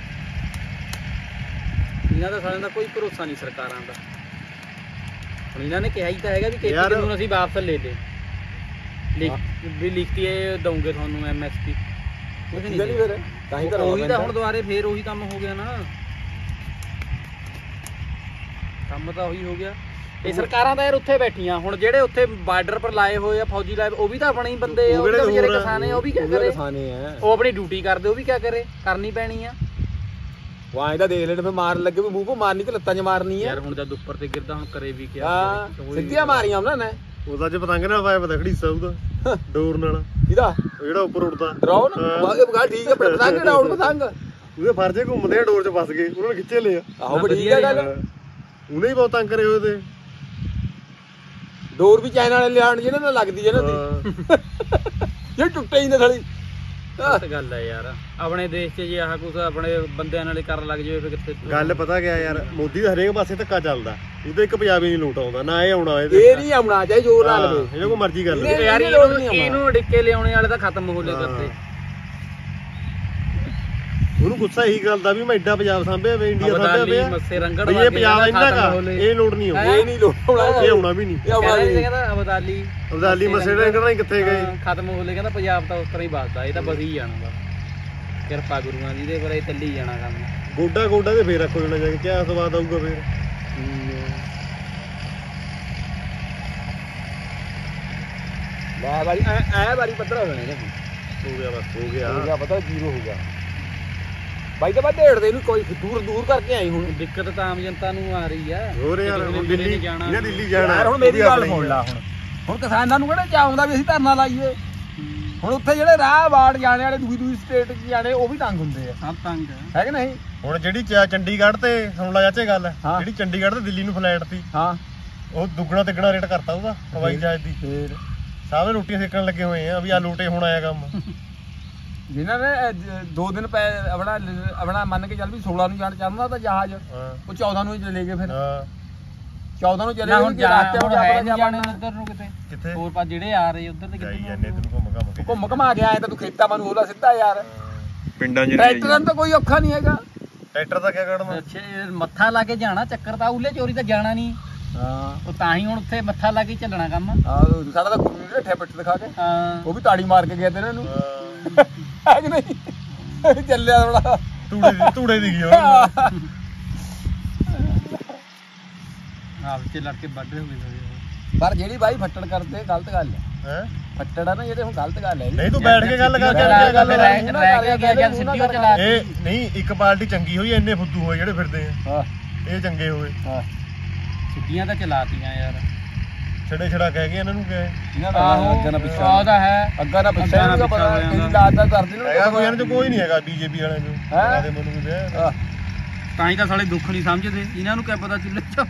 ਇਹਨਾਂ ਦਾ ਸਾਰਿਆਂ ਦਾ ਕੋਈ ਭਰੋਸਾ ਨਹੀਂ ਸਰਕਾਰਾਂ ਦਾ ਹੁਣ ਇਹਨਾਂ ਨੇ ਕਿਹਾ ਹੀ ਤਾਂ ਹੈਗਾ ਵੀ ਖੇਤੀ ਕਾਨੂੰਨ ਅਸੀਂ ਵਾਪਸ ਲੈ ਲੇ ਵੀ ਲਿਖਤੀ ਦਊਂਗੇ ਤੁਹਾਨੂੰ ਐਮ ਐਸ ਪੀ ਕੁਝ ਨਹੀਂ ਫਿਰ ਤਾਂ ਹੀ ਤਾਂ ਉਹੀ ਤਾਂ ਹੁਣ ਦੁਬਾਰੇ ਫੇਰ ਉਹੀ ਕੰਮ ਹੋ ਗਿਆ ਨਾ ਕੰਮ ਤਾਂ ਉਹੀ ਹੋ ਗਿਆ ਇਹ ਸਰਕਾਰਾਂ ਤਾਂ ਯਾਰ ਉੱਥੇ ਬੈਠੀਆਂ ਹੁਣ ਜਿਹੜੇ ਉੱਥੇ ਬਾਰਡਰ ਪਰ ਲਾਏ ਹੋਏ ਆ ਫੌਜੀ ਲਾਏ ਉਹ ਵੀ ਤਾਂ ਆਪਣੇ ਹੀ ਬੰਦੇ ਆ ਉਹ ਵੀ ਜਿਹੜੇ ਕਿਸਾਨ ਆ ਉਹ ਵੀ ਕੀ ਕਰੇ ਉਹ ਆਪਣੀ ਡਿਊਟੀ ਕਰਦੇ ਉਹ ਵੀ ਕੀ ਕਰੇ ਕਰਨੀ ਪੈਣੀ ਆ ਉਹ ਐਂ ਤਾਂ ਦੇਖ ਲੈਣ ਫੇ ਮਾਰਨ ਲੱਗੇ ਵੀ ਮੂੰਹ ਕੋ ਮਾਰਨੀ ਕਿ ਲੱਤਾਂ 'ਚ ਮਾਰਨੀ ਆ ਯਾਰ ਹੁਣ ਜਦ ਉੱਪਰ ਤੇ ਗਿਰਦਾ ਹੁਣ ਕਰੇ ਵੀ ਕੀ ਹਾਂ ਸਿੱਧੀਆਂ ਮਾਰੀਆਂ ਉਹਨਾਂ ਨੇ ਉਹਦਾ ਚ ਪਤੰਗ ਨਾਲ ਪਾਇਆ ਪਤਾ ਖੜੀਸਾ ਉਹਦਾ ਡੋਰ ਨਾਲ ਇਹਦਾ ਜਿਹੜਾ ਉੱਪਰ ਉੱਡਦਾ ਡਰਾਉਣ ਇਹ ਗੱਲ ਠੀਕ ਹੈ ਪਤੰਗ ਡਰਾਉਣ ਪਤੰਗ ਉਹਦੇ ਫਰਜੇ ਘੁੰਮਦੇ ਆ ਡੋਰ 'ਚ ਫਸ ਗਏ ਉਹਨਾਂ ਨੇ ਖਿੱਚੇ ਲਿਆ ਆਹੋ ਬੜੀ ਠੀਕ ਹੈ ਗੱਲ ਉਹਨੇ ਹੀ ਬਹੁਤ ਤੰਗ ਕਰੇ ਹੋਏ ਤੇ ਡੋਰ ਵੀ ਚਾਈਨਾ ਵਾਲੇ ਲਿਆਉਣ ਜਿਹਨਾਂ ਨਾਲ ਲੱਗਦੀ ਹੈ ਨਾ ਦੀ ਇਹ ਟੁੱਟੇ ਹੀ ਨਾ ਥਲੀ ਗਲਤ ਗੱਲ ਹੈ ਯਾਰ ਆਪਣੇ ਦੇਸ਼ 'ਚ ਜੇ ਆਹ ਕੁਛ ਆਪਣੇ ਬੰਦਿਆਂ ਨਾਲ ਕਰਨ ਲੱਗ ਜਾਵੇ ਫਿਰ ਕਿੱਥੇ ਗੱਲ ਪਤਾ ਕਿਆ ਯਾਰ ਮੋਦੀ ਦਾ ਹਰੇਕ ਪਾਸੇ ਧੱਕਾ ਚੱਲਦਾ ਉਹਦੇ ਇੱਕ ਪੰਜਾਬੀ ਨਹੀਂ ਲੋਟ ਆਉਂਦਾ ਨਾ ਇਹ ਆਉਣਾ ਇਹ ਨਹੀਂ ਆਉਣਾ ਚਾਹੇ ਜ਼ੋਰ ਲਾ ਲਵੇ ਇਹਨੇ ਕੋਈ ਮਰਜ਼ੀ ਕਰ ਲੈ ਯਾਰ ਇਹਨੂੰ ਅੜਿੱਕੇ ਲਿਆਉਣੇ ਵਾਲੇ ਤਾਂ ਖਤਮ ਹੋ ਲੈ ਕਰਦੇ ਉਹਨੂੰ ਗੁੱਸਾ ਇਹੀ ਗੱਲ ਦਾ ਵੀ ਮੈਂ ਐਡਾ ਪੰਜਾਬ ਸਾਂਭਿਆ ਵੇ ਇੰਡੀਆ ਸਾਂਭਿਆ ਵੇ ਮੱਸੇ ਰੰਗੜ ਇਹ ਪੰਜਾਬ ਇੰਨਾ ਕਾ ਇਹ ਲੋੜ ਨਹੀਂ ਆਉਂਦਾ ਇਹ ਨਹੀਂ ਲੋੜ ਆਉਣਾ ਇਹ ਆਉਣਾ ਵੀ ਨਹੀਂ ਕਹਿੰਦਾ ਅਬਦਾਲੀ ਅਬਦਾਲੀ ਮੱਸੇ ਰੰਗੜ ਕਿੱਥੇ ਗਏ ਖਤਮ ਹੋ ਲੈ ਕਹਿੰਦਾ ਪੰਜਾਬ ਤਾਂ ਉਸ ਤਰ੍ਹਾਂ ਹੀ ਵੱਸਦਾ ਇਹ ਤਾਂ ਵਧੀ ਜਾਣਾ ਬਸ ਕਿਰਪਾ ਗੁਰੂਆਂ ਦੀ ਦੇ ਪਰ ਇਹ ਚੱਲੀ ਜਾਣਾ ਕੰਮ ਗੋਡਾ ਗੋਡਾ ਤੇ ਫੇਰ ਰੱਖੋ ਜਾਣਾ ਜਾ ਕੇ ਕਿਆ ਸਵਾਦ ਆਊਗਾ ਫੇਰ ਵਾਹ ਵਾਰੀ ਐ ਵਾਰੀ ਪੱਧਰਾ ਹੋ ਜਾਣਾ ਇਹਨੇ ਹੋ ਗਿਆ ਬਸ ਹੋ ਗਿਆ ਹੋ ਗਿਆ ਪਤਾ ਜ਼ੀਰੋ ਹੋ ਗਿਆ ਬਾਈ ਤਾਂ ਮੈਂ ਢੇੜ ਦੇ ਇਹਨੂੰ ਕੋਈ ਦੂਰ ਦੂਰ ਕਰਕੇ ਆਈ ਹੁਣ ਦਿੱਕਤ ਤਾਂ ਆਮ ਜਨਤਾ ਨੂੰ ਆ ਰਹੀ ਆ ਹੋਰ ਯਾਰ ਹੁਣ ਦਿੱਲੀ ਇਹਨੇ ਦਿੱਲੀ ਜਾਣਾ ਯਾਰ ਹੁਣ ਮੇਰੀ ਗੱਲ ਸੁਣ ਲਾ ਹੁਣ ਹੁਣ ਕਿਸਾਨਾਂ ਨੂੰ ਕਿਹੜਾ ਚਾਹੁੰਦਾ ਵੀ ਅਸੀਂ ਧਰਨਾ ਲਾਈਏ ਹੁਣ ਉੱਥੇ ਜਿਹੜੇ ਰਾਹ ਵਾਰਡ ਜਾਣੇ ਵਾਲੇ ਦੂਜੀ ਦੂਜੀ ਸਟੇਟ 'ਚ ਜਾਣੇ ਉਹ ਵੀ ਤੰਗ ਹੁੰਦੇ ਆ ਸਭ ਤੰਗ ਹੈ ਕਿ ਨਹੀਂ ਹੁਣ ਜਿਹੜੀ ਚੰਡੀਗੜ੍ਹ ਤੇ ਸੁਣ ਲਾ ਚਾਚੇ ਗੱਲ ਜਿਹੜੀ ਚੰਡੀਗੜ੍ਹ ਤੇ ਦਿੱਲੀ ਨੂੰ ਫਲਾਈਟ ਸੀ ਹਾਂ ਉਹ ਦੁੱਗਣਾ ਤਿੱਗਣਾ ਰੇਟ ਕਰਤਾ ਉਹਦਾ ਹਵਾਈ ਜਹਾਜ਼ ਦੀ ਫੇਰ ਸਾਰੇ ਰੋਟੀਆਂ ਸੇਕਣ ਲੱਗੇ ਹੋਏ ਆ ਵੀ ਆ ਲੋਟੇ ਹੁਣ ਆਇਆ ਕੰਮ ਜਿਨ੍ਹਾਂ ਨੇ ਦੋ ਦਿਨ ਪੈ ਆਪਣਾ ਆਪਣਾ ਮੰਨ ਕੇ ਚੱਲ ਵੀ ਸੋਲਾਂ ਨੂੰ ਜਾਣ ਚਾਹੁੰਦਾ ਤਾਂ ਜਹਾਜ਼ ਉਹ ਚੌਦਾਂ ਨੂੰ ਚਲੇ ਗਏ ਫਿਰ ਚੌਦਾਂ ਨੂੰ ਚਲੇ ਗਏ ਰਾਤੇ ਹੁਣ ਜਾਣੇ ਉਧਰ ਨੂੰ ਕਿਤੇ ਕਿੱਥੇ ਹੋਰ ਪਾ ਜਿਹੜੇ ਆ ਰਹੇ ਉਧਰ ਤੇ ਕਿੱਥੇ ਜਾਂਦੇ ਤੈਨੂੰ ਘੁੰਮ ਘੁੰਮ ਕੇ ਘੁੰਮ ਘੁਮਾ ਕੇ ਆਏ ਤਾਂ ਤੂੰ ਖੇਤਾਂ ਮਨ ਹੋਲਾ ਸਿੱਧਾ ਯਾਰ ਪਿੰਡਾਂ 'ਚ ਟਰੈਕਟਰਾਂ ਤਾਂ ਕੋਈ ਔਖਾ ਨਹੀਂ ਹੈਗਾ ਟਰੈਕਟਰ ਦਾ ਕੀ ਕਰਨਾ ਅੱਛਾ ਮੱਥਾ ਲਾ ਕੇ ਜਾਣਾ ਚੱਕਰ ਤਾਂ ਉਲੇ ਚੋਰੀ ਤਾਂ ਜਾਣਾ ਨਹੀਂ ਹਾਂ ਉਹ ਤਾਂ ਹੀ ਹੁਣ ਉੱਥੇ ਮੱਥਾ ਲਾ ਕੇ ਚੱਲਣਾ ਕੰਮ ਹਾਂ ਸਾਡਾ ਤਾਂ ਗੁਰੂ ਨੇ ਠੇ ਪਿੱਟ ਦਿਖਾ ਕੇ ਹਾਂ ਉਹ ਵੀ ਤਾੜੀ ਮਾਰ ਕੇ ਗਿਆ ਤੇ ਇਹਨਾਂ ਨੂੰ ਹੈ ਕਿ ਨਹੀਂ ਚੱਲਿਆ ਥੋੜਾ ਤੂੜੇ ਦੀ ਤੂੜੇ ਦੀ ਗਿਆ ਆਪ ਚ ਲੜ ਕੇ ਵੱਢੇ ਹੋਏ ਪਰ ਜਿਹੜੀ ਬਾਈ ਫੱਟੜ ਕਰਦੇ ਗਲਤ ਗੱਲ ਹੈ ਹੈ ਫੱਟੜ ਆ ਨਾ ਜਿਹੜੇ ਹੁਣ ਗਲਤ ਗੱਲ ਹੈ ਨਹੀਂ ਤੂੰ ਬੈਠ ਕੇ ਗੱਲ ਕਰ ਕੇ ਗੱਲ ਰਹਿ ਕੇ ਗਿਆ ਜਦ ਸਿੱਧੀ ਉਹ ਚਲਾ ਇਹ ਨਹੀਂ ਇੱਕ ਪਾਰਟੀ ਚੰਗੀ ਹੋਈ ਇੰਨੇ ਫੁੱਦੂ ਹੋਏ ਜਿਹੜੇ ਫਿਰਦੇ ਆ ਹਾਂ ਇਹ ਚੰਗੇ ਹੋਏ ਹਾਂ ਸਿੱਧੀਆਂ ਤਾਂ ਚਲਾਤੀਆਂ ਯਾਰ ਛੜੇ ਛੜਾ ਕਹਿ ਗਏ ਇਹਨਾਂ ਨੂੰ ਕਿਹਾ ਇਹਨਾਂ ਦਾ ਅੱਗਾ ਨਾ ਪਿੱਛਾ ਉਹਦਾ ਹੈ ਅੱਗਾ ਨਾ ਪਿੱਛਾ ਇਹਨੂੰ ਪਤਾ ਤੇਰੀ ਲਾਤ ਦਾ ਕਰਦੇ ਨੇ ਹੈਗਾ ਕੋਈ ਇਹਨਾਂ ਚ ਕੋਈ ਨਹੀਂ ਹੈਗਾ ਬੀਜੇਪੀ ਵਾਲਿਆਂ ਨੂੰ ਦੇ ਮੈਨੂੰ ਵੀ ਤਾਂ ਹੀ ਤਾਂ ਸਾਲੇ ਦੁੱਖ ਨਹੀਂ ਸਮਝਦੇ ਇਹਨਾਂ ਨੂੰ ਕਿਆ ਪਤਾ ਚੁੱਲ੍ਹੇ ਚ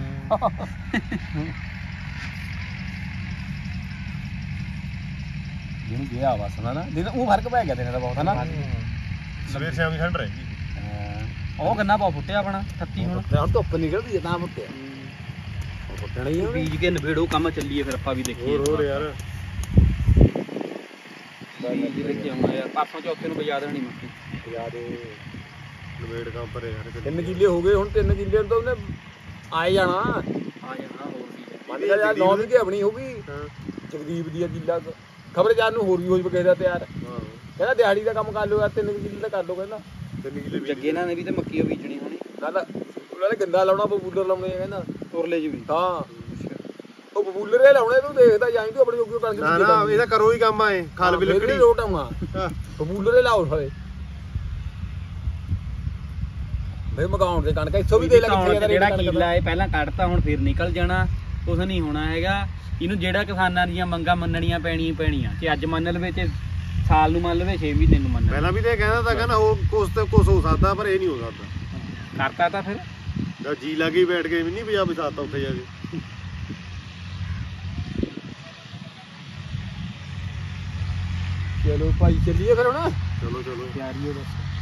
ਜਿਹਨੂੰ ਗਿਆ ਬਸ ਨਾ ਦਿਨ ਉਹ ਫਰਕ ਪੈ ਗਿਆ ਦਿਨ ਦਾ ਬਹੁਤ ਹਨਾ ਸਵੇਰ ਸ਼ਾਮ ਦੀ ਠੰਡ ਰਹੇਗੀ ਉਹ ਗੰਨਾ ਬਹੁਤ ਫੁੱਟਿਆ ਆਪਣਾ ਅਠੱਤੀ ਹੁਣ ਹੁਣ ਧੁੱਪ ਨਿਕਲਦੀ ਹੈ ਤਾਂ ਫੁੱਟਿਆ ਫੁੱਟਣਾ ਹੀ ਆ ਬੀਜ ਕੇ ਨਵੇੜੋ ਕੰਮ ਚੱਲੀਏ ਫਿਰ ਆਪਾਂ ਵੀ ਦੇਖੀਏ ਹੋਰ ਹੋਰ ਯਾਰ ਬੀਜ ਲੈ ਕੇ ਆਉਣਾ ਯਾਰ ਪਾਪਾ ਚੌਥੇ ਨੂੰ ਬਜਾ ਦੇਣੀ ਮੱਕੀ ਬਜਾ ਦੇ ਨਵੇੜ ਕੰਮ ਪਰ ਯਾਰ ਤਿੰਨ ਕਿੱਲੇ ਹੋ ਗਏ ਹੁਣ ਤਿੰਨ ਕਿੱਲੇ ਤਾਂ ਉਹਨੇ ਆਏ ਜਾਣਾ ਆ ਜਾਣਾ ਹੋਰ ਵੀ ਮੰਨ ਲਿਆ ਯਾਰ ਨੌ ਵੀ ਆਪਣੀ ਹੋ ਗਈ ਜਗਦੀਪ ਦੀ ਕਿੱਲਾ ਖਬਰ ਜਾਨ ਨੂੰ ਹੋਰ ਵੀ ਹੋ ਜਵੇ ਕਿਸੇ ਦਾ ਤਿਆਰ ਕਹਿੰਦਾ ਦਿਹਾੜੀ ਦਾ ਕੰਮ ਕਰ ਲਓ ਯਾਰ ਤਿੰਨ ਕਿੱਲੇ ਤਾਂ ਕਰ ਲਓ ਕਹਿੰਦਾ ਤਿੰਨ ਕਿੱਲੇ ਜੱਗੇ ਨਾਲ ਨੇ ਵੀ ਤੇ ਮੱਕੀ ਬੀਜਣੀ ਹੋਣੀ ਨਾਲ ਉਹਨਾਂ ਨੇ ਗੰਦਾ ਲਾਉਣਾ ਬਬੂਲਰ ਲਾਉਣੇ ਕਹਿੰਦਾ ਉਰਲੇ ਚ ਵੀ ਹਾਂ ਉਹ ਬਬੂਲਰ ਹੀ ਲਾਉਣੇ ਤੂੰ ਦੇਖਦਾ ਜਾਈਂ ਤੂੰ ਆਪਣੀ ਜੋਗੀ ਕਣਕ ਨਾ ਨਾ ਇਹਦਾ ਕਰੋ ਹੀ ਕੰਮ ਆਏ ਖਾਲ ਵੀ ਲੱਕੜੀ ਲੋਟ ਆਉਣਾ ਬਬੂਲਰ ਹੀ ਲਾਉ ਸਾਲੇ ਬਈ ਮਗਾਉਣ ਦੇ ਕਣਕ ਇੱਥੋਂ ਵੀ ਦੇ ਲੱਗ ਜਿਹੜਾ ਕਿੱਲਾ ਇਹ ਪਹਿਲਾਂ ਕੱਢਤਾ ਹੁਣ ਫਿਰ ਨਿਕਲ ਜਾਣਾ ਕੁਛ ਨਹੀਂ ਹੋਣਾ ਹੈਗਾ ਇਹਨੂੰ ਜਿਹੜਾ ਕਿਸਾਨਾਂ ਦੀਆਂ ਮੰਗਾਂ ਮੰਨਣੀਆਂ ਪੈਣੀਆਂ ਪੈਣੀਆਂ ਕਿ ਅੱਜ ਮੰਨ ਲਵੇ ਤੇ ਸਾਲ ਨੂੰ ਮੰਨ ਲਵੇ ਛੇ ਮਹੀਨੇ ਨੂੰ ਮੰਨ ਪਹਿਲਾਂ ਵੀ ਤੇ ਕਹਿੰਦਾ ਤਾਂ ਕਹਿੰਦਾ ਉਹ ਕੁਛ ਤੇ ਕੁਛ ਹੋ ਸਕਦਾ ਪਰ ਇਹ ਨਹੀਂ ਹੋ ਸਕਦਾ ਕਰਤਾ ਤਾਂ ਫਿਰ ਜਦ ਜੀ ਲੱਗੀ ਬੈਠ ਕੇ ਵੀ ਨਹੀਂ ਪਿਆ ਵੀ ਸਾਤਾ ਉੱਥੇ ਜਾ ਕੇ ਚਲੋ ਭਾਈ ਚੱਲੀਏ ਫਿਰ ਹੁਣ ਚਲੋ ਚਲੋ ਤਿਆਰੀ ਹੋ ਬਸ